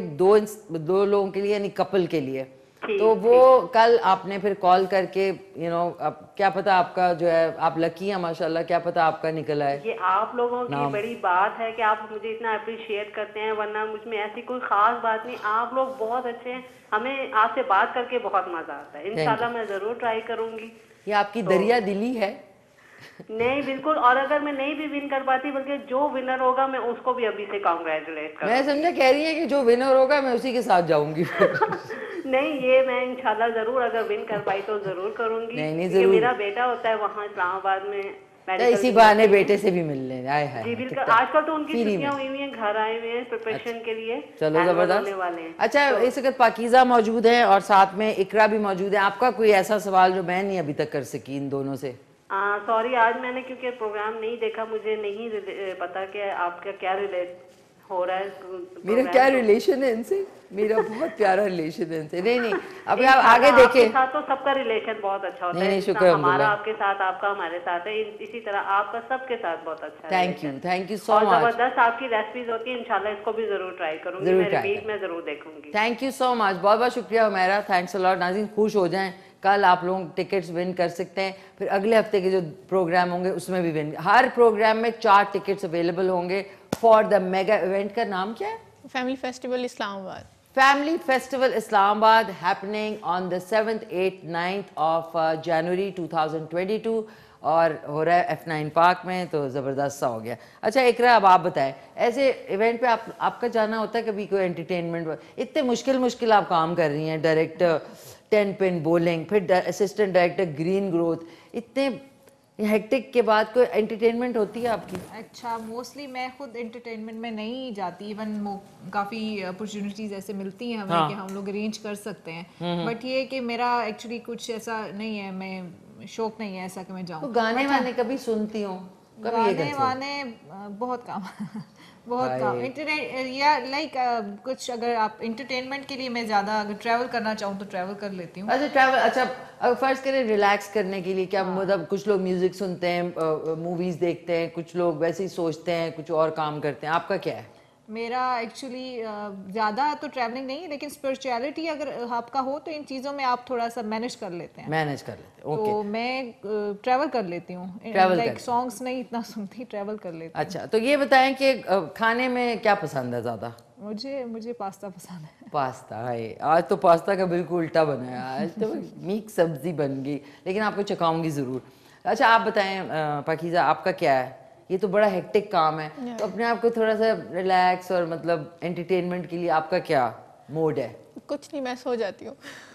[SPEAKER 1] दो लोगों के लिए, यानी कपल के लिए, तो वो कल आपने फिर कॉल करके अब क्या पता आपका जो है, आप लकी हैं माशाल्लाह, क्या पता आपका निकला है।
[SPEAKER 13] ये आप लोगों की बड़ी बात है कि आप मुझे इतना अप्रिशिएट करते हैं, वरना मुझ में ऐसी कोई खास बात नहीं। आप लोग बहुत अच्छे हैं, हमें आपसे बात करके बहुत मजा आता है। इंशाल्लाह मैं जरूर ट्राई करूंगी।
[SPEAKER 1] ये आपकी दरिया दिली है।
[SPEAKER 13] नहीं बिल्कुल, और अगर मैं नहीं भी विन कर पाती, बल्कि जो विनर होगा मैं उसको भी अभी से कांग्रेचुलेट करूंगी।
[SPEAKER 1] मैं समझा कह रही है कि जो विनर होगा मैं उसी के साथ जाऊंगी।
[SPEAKER 13] नहीं, ये मैं इंशाल्लाह जरूर, अगर विन कर पाई तो जरूर करूंगी।
[SPEAKER 1] नहीं जरूर।
[SPEAKER 13] मेरा बेटा होता है वहाँ इस्लामाबाद में,
[SPEAKER 1] इसी बहाने बेटे से भी मिल लें। आए हाय,
[SPEAKER 13] जी बिल्कुल, आजकल तो उनकी छुट्टियां हुई हुई हैं, घर आए हुए हैं प्रिपरेशन के लिए।
[SPEAKER 1] चलो जबरदस्त। अच्छा, इस वक्त पाकीज़ा मौजूद है और साथ में इकरा भी मौजूद है। आपका कोई ऐसा सवाल जो मैं नहीं अभी तक कर सकी इन दोनों से?
[SPEAKER 13] सॉरी, आज मैंने क्योंकि प्रोग्राम नहीं देखा, मुझे नहीं पता कि आपका क्या रिलेट हो रहा है।
[SPEAKER 1] मेरा क्या रिलेशन है इनसे? मेरा बहुत प्यारा रिलेशन है इनसे। नहीं अभी आप आगे देखें।
[SPEAKER 13] साथ तो सबका रिलेशन बहुत अच्छा होता है।
[SPEAKER 1] नहीं, शुक्र,
[SPEAKER 13] हमारा आपके साथ, आपका हमारे साथ है, इसी तरह आपका सबके साथ बहुत अच्छा है।
[SPEAKER 1] Thank you so much.
[SPEAKER 13] जबरदस्त आपकी रेसिपीज होती है, इंशाल्लाह इसको भी जरूर ट्राई करूंगी, मैं जरूर देखूंगी।
[SPEAKER 1] थैंक यू सो मच, बहुत बहुत शुक्रिया हुमैरा, थैंक्स अ लॉट। नाज़रीन खुश हो जाएं, कल आप लोग टिकट्स विन कर सकते हैं, फिर अगले हफ्ते के जो प्रोग्राम होंगे उसमें भी विन। हर प्रोग्राम में 4 टिकट्स अवेलेबल होंगे फॉर द मेगा इवेंट। का नाम क्या है?
[SPEAKER 8] Family festival Islamabad.
[SPEAKER 1] Family festival Islamabad happening on the 7th 8th 9th of January 2022, और हो रहा है F9 पार्क में, तो ज़बरदस्त सा हो गया। अच्छा इकरा, अब आप बताएं, ऐसे इवेंट पे आपका जाना होता है कभी? कोई एंटरटेनमेंट, इतने मुश्किल आप काम कर रही हैं, डायरेक्टर 10 पिन बॉलिंग, फिर असिस्टेंट डायरेक्टर ग्रीन ग्रोथ, इतने हेक्टिक के बाद कोई एंटरटेनमेंट होती है आपकी?
[SPEAKER 7] अच्छा, मोस्टली मैं खुद एंटरटेनमेंट में नहीं जाती, इवन काफ़ी अपॉर्चुनिटीज़ ऐसे मिलती हैं हमें कि हम लोग अरेंज कर सकते हैं, बट ये कि मेरा एक्चुअली कुछ ऐसा नहीं है, मैं शौक नहीं है ऐसा कि मैं जाऊँ।
[SPEAKER 1] तो गाने वाने कभी सुनती हूँ?
[SPEAKER 7] गाने वाने बहुत कम बहुत कम। इंटरनेट या लाइक कुछ अगर आप इंटरटेनमेंट के लिए मैं ज़्यादा अगर ट्रैवल करना चाहूँ तो ट्रैवल कर लेती हूँ।
[SPEAKER 1] अच्छा ट्रैवल, अच्छा अगर फर्ज करें रिलैक्स करने के लिए क्या मतलब कुछ लोग म्यूजिक सुनते हैं, मूवीज देखते हैं, कुछ लोग वैसे ही सोचते हैं, कुछ और काम करते हैं, आपका क्या है?
[SPEAKER 7] मेरा एक्चुअली ज़्यादा तो ट्रैवलिंग नहीं है, लेकिन स्पिरिचुअलिटी अगर आपका हो तो इन चीज़ों में आप थोड़ा सा मैनेज कर लेते हैं।
[SPEAKER 1] मैनेज कर लेते हैं, ओके।
[SPEAKER 7] तो मैं ट्रैवल कर लेती हूँ, लाइक सॉन्ग्स नहीं इतना सुनती, ट्रैवल कर लेती हूँ।
[SPEAKER 1] अच्छा, तो ये बताएं कि खाने में क्या पसंद है ज़्यादा?
[SPEAKER 7] मुझे पास्ता पसंद है।
[SPEAKER 1] पास्ता है, आज तो पास्ता का बिल्कुल उल्टा बना है, आज तो मिक्स सब्जी बन गई, लेकिन आपको चखाऊंगी ज़रूर। अच्छा आप बताएं पाकीज़ा, आपका क्या है? ये तो बड़ा हेक्टिक काम है, तो अपने आप को थोड़ा सा रिलैक्स और मतलब एंटरटेनमेंट के लिए आपका क्या मोड है?
[SPEAKER 8] कुछ नहीं, मैं सो जाती हूँ।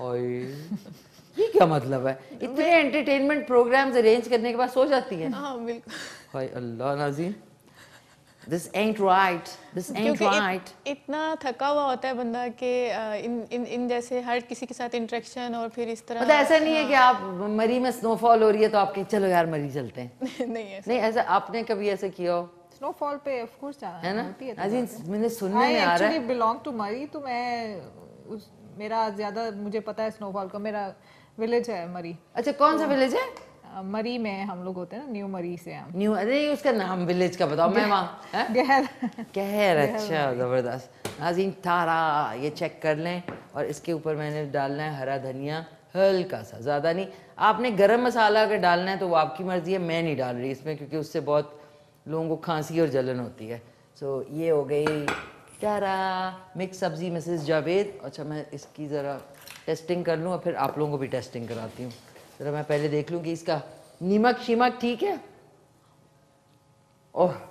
[SPEAKER 1] ये क्या मतलब है? इतने एंटरटेनमेंट प्रोग्राम्स अरेंज करने के बाद सो जाती हैं?
[SPEAKER 8] हाँ बिल्कुल।
[SPEAKER 1] हाय अल्लाह Nazeen, This ain't right. This ain't right.
[SPEAKER 8] इतना थका हुआ होता है बंदा कि इन जैसे हर किसी के साथ इंटरेक्शन और फिर इस तरह।
[SPEAKER 1] मतलब ऐसा नहीं है कि आप मरी में स्नोफॉल हो रही है तो आपके चलो यार मरी चलते हैं?
[SPEAKER 8] नहीं
[SPEAKER 1] ऐसा आपने कभी ऐसा किया हो?
[SPEAKER 7] स्नोफॉल पे ऑफ कोर्स जाना
[SPEAKER 1] है ना? अजीन मैंने सुनने में आ रहा है।
[SPEAKER 7] I actually belong to मरी, तो मेरा ज्यादा मुझे पता है स्नोफॉल का। मेरा विलेज है मरी।
[SPEAKER 1] अच्छा कौन सा विलेज है?
[SPEAKER 7] मरी में हम लोग होते हैं ना, न्यू मरी से हम।
[SPEAKER 1] न्यू, अरे उसका नाम विलेज का बताओ। मैं वहाँ गहर। अच्छा ज़बरदस्त। नाज़रीन तारा ये चेक कर लें, और इसके ऊपर मैंने डालना है हरा धनिया, हल्का सा, ज़्यादा नहीं। आपने गरम मसाला अगर डालना है तो वो आपकी मर्ज़ी है, मैं नहीं डाल रही इसमें क्योंकि उससे बहुत लोगों को खांसी और जलन होती है। सो ये हो गई तारा मिक्स सब्ज़ी मिसेस जावेद। अच्छा मैं इसकी ज़रा टेस्टिंग कर लूँ और फिर आप लोगों को भी टेस्टिंग कराती हूँ। जरा मैं पहले देख लूँ कि इसका नमक शिमक ठीक है। ओह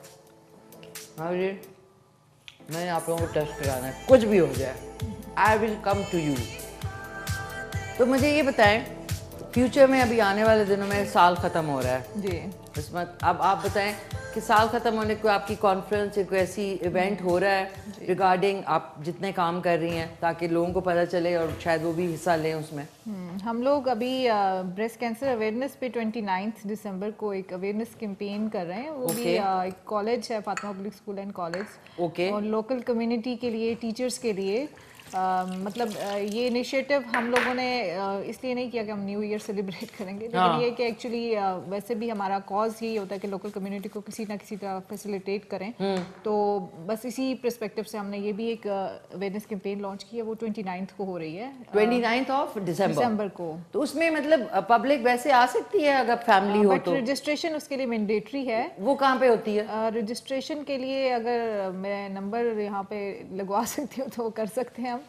[SPEAKER 1] मैंने आप लोगों को टेस्ट कराना है, कुछ भी हो जाए I will come to you. तो मुझे ये बताएं, फ्यूचर में अभी आने वाले दिनों में साल ख़त्म हो रहा है
[SPEAKER 7] जी,
[SPEAKER 1] इसमें अब आप बताएं कि साल ख़त्म होने को आपकी कॉन्फ्रेंस या कोई ऐसी इवेंट हो रहा है रिगार्डिंग आप जितने काम कर रही हैं, ताकि लोगों को पता चले और शायद वो भी हिस्सा लें उसमें?
[SPEAKER 7] हम लोग अभी ब्रेस्ट कैंसर अवेयरनेस पे 29 दिसंबर को एक अवेयरनेस कैंपेन कर रहे हैं। वो भी एक कॉलेज है, Fatima public school and college, और लोकल कम्युनिटी के लिए, टीचर्स के लिए। मतलब ये इनिशिएटिव हम लोगों ने इसलिए नहीं किया कि हम न्यू ईयर सेलिब्रेट करेंगे, लेकिन ये कि एक्चुअली वैसे भी हमारा कॉज यही होता है कि लोकल कम्युनिटी को किसी ना किसी तरह फैसिलिटेट करें। तो बस इसी पर्सपेक्टिव से हमने ये भी एक अवेयरनेस कैंपेन लॉन्च की है। वो 29 को हो रही है,
[SPEAKER 1] 29 दिसंबर
[SPEAKER 7] को।
[SPEAKER 1] तो उसमें मतलब पब्लिक वैसे आ सकती है अगर फैमिली हो तो?
[SPEAKER 7] रजिस्ट्रेशन उसके लिए मैंडेटरी है।
[SPEAKER 1] वो कहाँ पे होती है
[SPEAKER 7] रजिस्ट्रेशन के लिए? अगर मैं नंबर यहाँ पे लगवा सकती हूँ तो कर सकते हैं हम।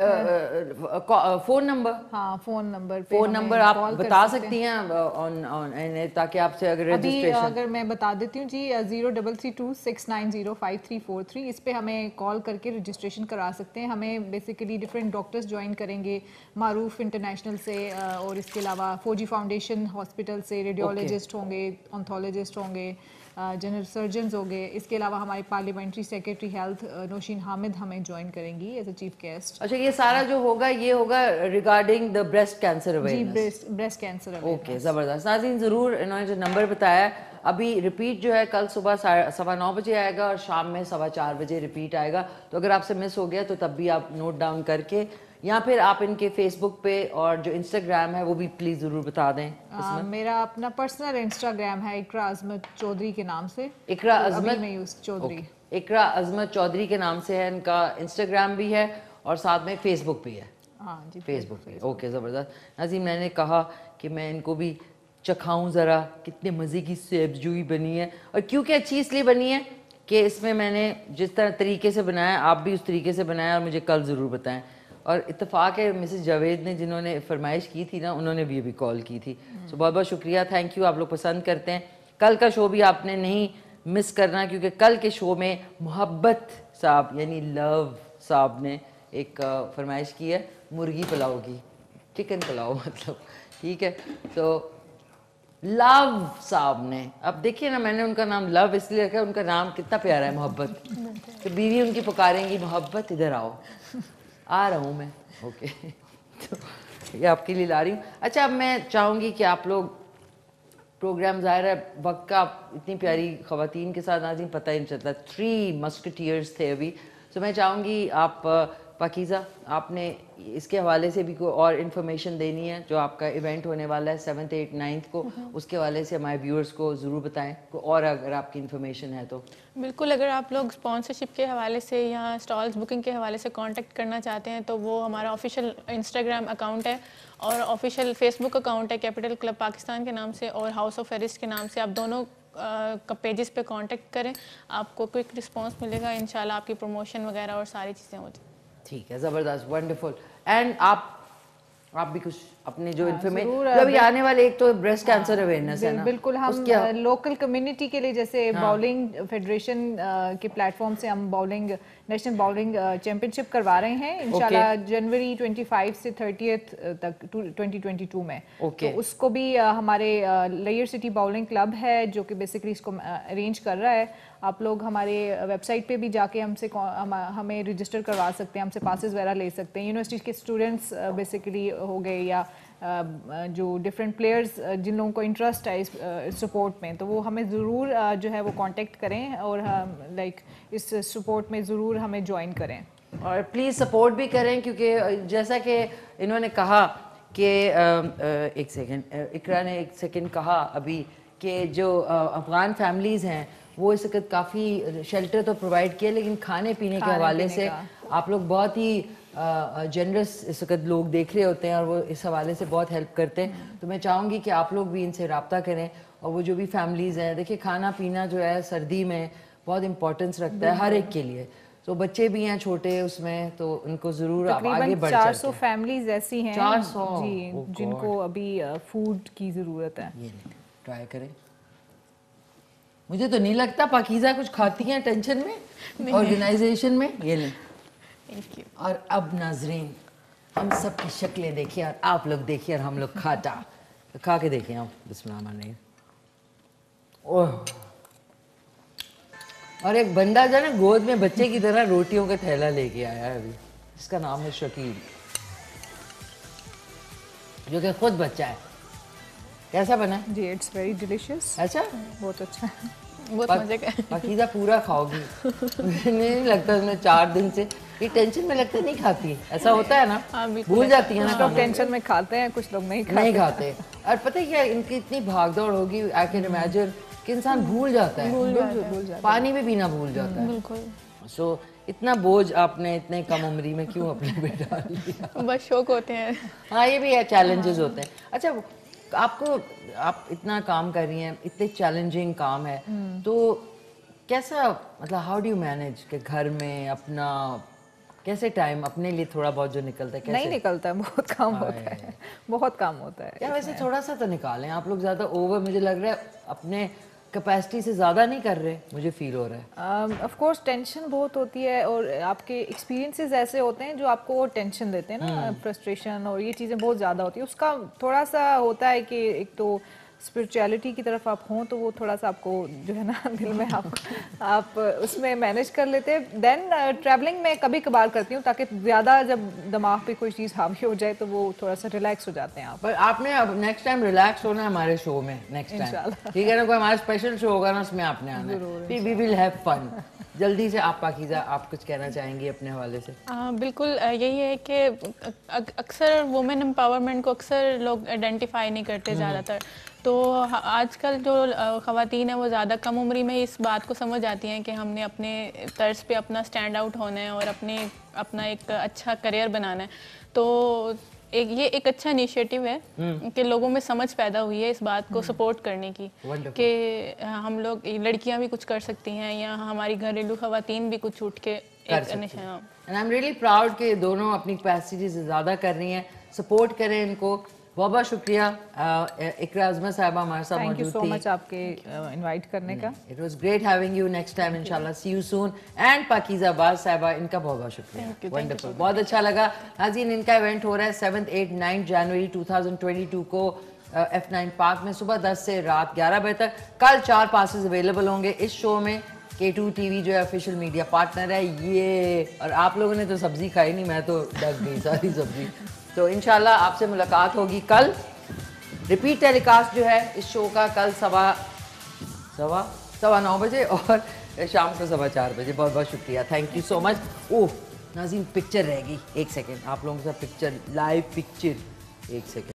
[SPEAKER 1] Phone number?
[SPEAKER 7] हाँ फ़ोन
[SPEAKER 1] नंबर आप बता सकती हैं ताकि आपसे अगर रजिस्ट्रेशन,
[SPEAKER 7] अगर मैं बता देती हूँ जी, 033269053343 इस पे हमें कॉल करके रजिस्ट्रेशन करा सकते हैं। हमें बेसिकली डिफरेंट डॉक्टर्स ज्वाइन करेंगे, मारूफ इंटरनेशनल से, और इसके अलावा फौजी फाउंडेशन हॉस्पिटल से रेडियोलॉजिस्ट होंगे, ऑन्थोलॉजिस्ट होंगे, जनरल सर्जन्स हो गए। इसके अलावा हमारी parliamentary secretary health Naushin Hamid हमें ज्वाइन करेंगी एज अ चीफ गेस्ट।
[SPEAKER 1] अच्छा ये सारा जो होगा ये होगा regarding the breast cancer awareness?
[SPEAKER 7] जी, ब्रेस्ट कैंसर अवेयरनेस।
[SPEAKER 1] ओके ज़बरदस्त। नाज़रीन ज़रूर इन्होंने जो नंबर बताया अभी रिपीट जो है कल सुबह 9:15 बजे आएगा और शाम में 4:15 बजे रिपीट आएगा। तो अगर आपसे मिस हो गया तो तब भी आप नोट डाउन करके, या फिर आप इनके फेसबुक पे और जो इंस्टाग्राम है वो भी प्लीज़ ज़रूर बता दें।
[SPEAKER 7] मेरा अपना पर्सनल इंस्टाग्राम है इकरा अजमत चौधरी के नाम से।
[SPEAKER 1] इकरा अजमत
[SPEAKER 7] चौधरी,
[SPEAKER 1] इकरा अजमत चौधरी के नाम से है इनका इंस्टाग्राम भी है, और साथ में फेसबुक भी है।
[SPEAKER 7] हाँ जी,
[SPEAKER 1] फेसबुक पे। ओके ज़बरदस्त। नाज़रीन मैंने कहा कि मैं इनको भी चखाऊँ ज़रा कितने मज़े की सब्ज़ी बनी है, और क्योंकि अच्छी इसलिए बनी है कि इसमें मैंने जिस तरह तरीके से बनाया आप भी उस तरीके से बनाया, और मुझे कल ज़रूर बताएं। और इत्तेफाक है मिसेस जावेद ने जिन्होंने फरमाइश की थी ना, उन्होंने भी अभी कॉल की थी। सो बहुत बहुत शुक्रिया, थैंक यू। आप लोग पसंद करते हैं। कल का शो भी आपने नहीं मिस करना, क्योंकि कल के शो में मोहब्बत साहब यानी लव साहब ने एक फरमाइश की है मुर्गी पुलाव की, चिकन पुलाव मतलब, ठीक है। तो लव साहब ने, अब देखिए ना मैंने उनका नाम लव इसलिए रखा, उनका नाम कितना प्यारा है, मोहब्बत। तो बीवी उनकी पुकारेंगी मोहब्बत इधर आओ, आ रहा हूँ मैं, ओके। तो ये आपके लिए ला रही हूँ। अच्छा, अब मैं चाहूँगी कि आप लोग प्रोग्राम, ज़ाहिर है वक्त का, इतनी प्यारी ख़वातीन के साथ नाज़रीन पता ही नहीं चलता, 3 मस्कटियर्स थे अभी। तो मैं चाहूँगी आप पाकीज़ा, आपने इसके हवाले से भी कोई और इन्फॉर्मेशन देनी है जो आपका इवेंट होने वाला है 7th 8th 9th को, उसके हवाले से हमारे व्यूअर्स को ज़रूर बताएं, और अगर आपकी इन्फॉर्मेशन है तो।
[SPEAKER 8] बिल्कुल, अगर आप लोग स्पॉन्सरशिप के हवाले से या स्टॉल्स बुकिंग के हवाले से कांटेक्ट करना चाहते हैं तो वो हमारा ऑफिशियल इंस्टाग्राम अकाउंट है और ऑफिशियल फेसबुक अकाउंट है कैपिटल क्लब पाकिस्तान के नाम से और हाउस ऑफ एरिस्ट के नाम से। आप दोनों पेजेस पे कांटेक्ट करें, आपको क्विक रिस्पांस मिलेगा, इंशाल्लाह आपकी प्रमोशन वगैरह और सारी चीज़ें हो जाए।
[SPEAKER 1] ठीक है, ज़बरदस्त, वंडरफुल। एंड आप भी कुछ अपने जो इन्फॉर्मेशन, अभी आने वाले एक तो ब्रेस्ट कैंसर अवेयरनेस है ना,
[SPEAKER 7] बिल्कुल, हम लोकल कम्युनिटी के लिए जैसे बाउलिंग फेडरेशन के प्लेटफॉर्म से हम बाउलिंग नेशनल बाउलिंग चैंपियनशिप करवा रहे हैं इंशाल्लाह जनवरी 25 से 30th तक 2022 में। तो उसको भी हमारे लेयर सिटी बाउलिंग क्लब है जो कि बेसिकली इसको अरेंज कर रहा है। आप लोग हमारे वेबसाइट पे भी जाके हमसे हमें रजिस्टर करवा सकते हैं, हमसे पासेस वगैरह ले सकते हैं। यूनिवर्सिटी के स्टूडेंट्स बेसिकली हो गए या जो डिफरेंट प्लेयर्स जिन लोगों को इंटरेस्ट है इस सपोर्ट में, तो वो हमें ज़रूर जो है वो कांटेक्ट करें और लाइक इस सपोर्ट में ज़रूर हमें ज्वाइन करें
[SPEAKER 1] और प्लीज़ सपोर्ट भी करें, क्योंकि जैसा कि इन्होंने कहा कि एक सेकेंड, इकरा ने एक सेकेंड कहा अभी कि जो अफ़गान फैमिलीज़ हैं वो इस वक्त काफ़ी शेल्टर तो प्रोवाइड किया, लेकिन खाने पीने के हवाले से आप लोग बहुत ही जनरस इस वक्त लोग देख रहे होते हैं और वो इस हवाले से बहुत हेल्प करते हैं। तो मैं चाहूँगी कि आप लोग भी इनसे रब्ता करें और वो जो भी फैमिलीज़ हैं, देखिए खाना पीना जो है सर्दी में बहुत इम्पोर्टेंस रखता है हर एक के लिए, तो बच्चे भी हैं छोटे उसमें, तो उनको ज़रूर आप आगे बढ़
[SPEAKER 7] 400 फैमिलीज ऐसी हैं
[SPEAKER 1] 400
[SPEAKER 7] जी जिनको अभी फूड की ज़रूरत है।
[SPEAKER 1] ये ट्राई करें। मुझे तो नहीं लगता पाकीज़ा कुछ खाती हैं टेंशन में, ऑर्गेनाइजेशन में। ये लें।
[SPEAKER 8] Thank you.
[SPEAKER 1] और अब नाजरीन हम सब की शक्लें देखिए और आप लोग देखिए और हम लोग खा के देखिए आप। बिस्मिल्लाह। ओह, और एक बंदा जो है ना गोद में बच्चे की तरह रोटियों का थैला लेके आया है अभी, इसका नाम है शकील, जो कि खुद बच्चा है। कैसा बना है?
[SPEAKER 7] जी, इट्स वेरी डिलिशियस।
[SPEAKER 1] अच्छा,
[SPEAKER 7] बहुत अच्छा है,
[SPEAKER 8] बहुत मजे का है।
[SPEAKER 1] पाकीज़ा पूरा खाओगी? मुझे नहीं लगता उसने 4 दिन से, ये टेंशन में लगता नहीं खाती, ऐसा होता है ना, भूल जाती है ना।
[SPEAKER 7] लोग टेंशन में खाते हैं, कुछ लोग नहीं खाते।
[SPEAKER 1] और पता है क्या, इनकी इतनी भागदौड़ होगी, आई कैन इमेजिन कि इंसान भूल जाता है, भूल जाता है। पानी भी पीना भूल जाता है।
[SPEAKER 8] बिल्कुल।
[SPEAKER 1] सो इतना बोझ आपने इतने कम उम्री में क्यों अपने पे डाल लिया?
[SPEAKER 8] बस शौक होते हैं।
[SPEAKER 1] हाँ, ये भी है, चैलेंजेस होते हैं। अच्छा, आपको, आप इतना काम कर रही हैं, इतने चैलेंजिंग काम है, तो कैसा, मतलब हाउ डू यू मैनेज कि घर में अपना कैसे टाइम अपने लिए थोड़ा बहुत जो निकलता है? कैसे? नहीं
[SPEAKER 7] निकलता है, बहुत कम होता है, बहुत कम होता है।
[SPEAKER 1] क्या वैसे थोड़ा सा तो निकालें आप लोग, ज़्यादा ओवर मुझे लग रहा है अपने कैपेसिटी से ज़्यादा नहीं कर रहे, मुझे फील हो रहा है।
[SPEAKER 7] ऑफ कोर्स टेंशन बहुत होती है और आपके एक्सपीरियंसेस ऐसे होते हैं जो आपको टेंशन देते हैं ना, फ्रस्ट्रेशन और ये चीज़ें बहुत ज़्यादा होती है। उसका थोड़ा सा होता है कि एक तो स्पिरिचुअलिटी की तरफ आप हों तो वो थोड़ा सा आपको जो है ना दिल में आप उसमें मैनेज कर लेते हैं। देन ट्रैवलिंग में कभी कभार करती हूँ ताकि ज़्यादा जब दिमाग पे कोई चीज़ हावी हो जाए तो वो थोड़ा सा रिलैक्स हो जाते हैं आप।
[SPEAKER 1] पर आपने अब नेक्स्ट टाइम रिलैक्स होना है हमारे शो में, नेक्स्ट टाइम, ठीक है ना? कोई हमारा स्पेशल शो होगा ना, उसमें आपने आना है, फिर वी विल हैव फन। जल्दी से आप पाकीज़ा, आप कुछ कहना चाहेंगी अपने हवाले से?
[SPEAKER 8] बिल्कुल, यही है कि अक्सर वुमेन एम्पावरमेंट को अक्सर लोग आइडेंटिफाई नहीं करते ज़्यादातर, तो आजकल जो ख़वातीन हैं वो ज़्यादा कम उम्री में इस बात को समझ आती हैं कि हमने अपने तर्ज पे अपना स्टैंड आउट होना है और अपना एक अच्छा करियर बनाना है। तो ये एक अच्छा इनिशिएटिव है कि लोगों में समझ पैदा हुई है इस बात को सपोर्ट करने की कि हम लोग, लड़कियां भी कुछ कर सकती हैं या हमारी घरेलू ख़वातीन भी कुछ उठ के
[SPEAKER 1] and I am really proud कि दोनों अपनी कैपेसिटी से ज़्यादा कर रही हैं। सपोर्ट करें इनको। बहुत बहुत शुक्रिया इकरा अज़मत साहिबा हमारे साथ मौजूद थी।
[SPEAKER 7] थैंक यू सो मच आपके इनवाइट करने का।
[SPEAKER 1] It was great having you, next time इंशाल्लाह, see you soon. And Pakeeza Baz साहिबा, इनका बहुत बहुत शुक्रिया, वंडरफुल, बहुत अच्छा लगा। नाज़रीन, इनका इवेंट हो रहा है 7th 8th 9th जनवरी 2022 को F9 पार्क में सुबह 10 से रात 11 बजे तक। कल 4 पासेस अवेलेबल होंगे इस शो में। K2 TV जो है ऑफिशियल मीडिया पार्टनर है ये। और आप लोगों ने तो सब्जी खाई नहीं, मैं तो डग गई सारी सब्जी। तो इंशाल्लाह आपसे मुलाकात होगी कल। रिपीट टेलीकास्ट जो है इस शो का कल सवा 9 बजे और शाम को 4:15 बजे। बहुत बहुत शुक्रिया, thank you so much. Oh नाज़रीन, पिक्चर रह गई, 1 सेकेंड, आप लोगों के साथ पिक्चर, लाइव पिक्चर, 1 सेकेंड।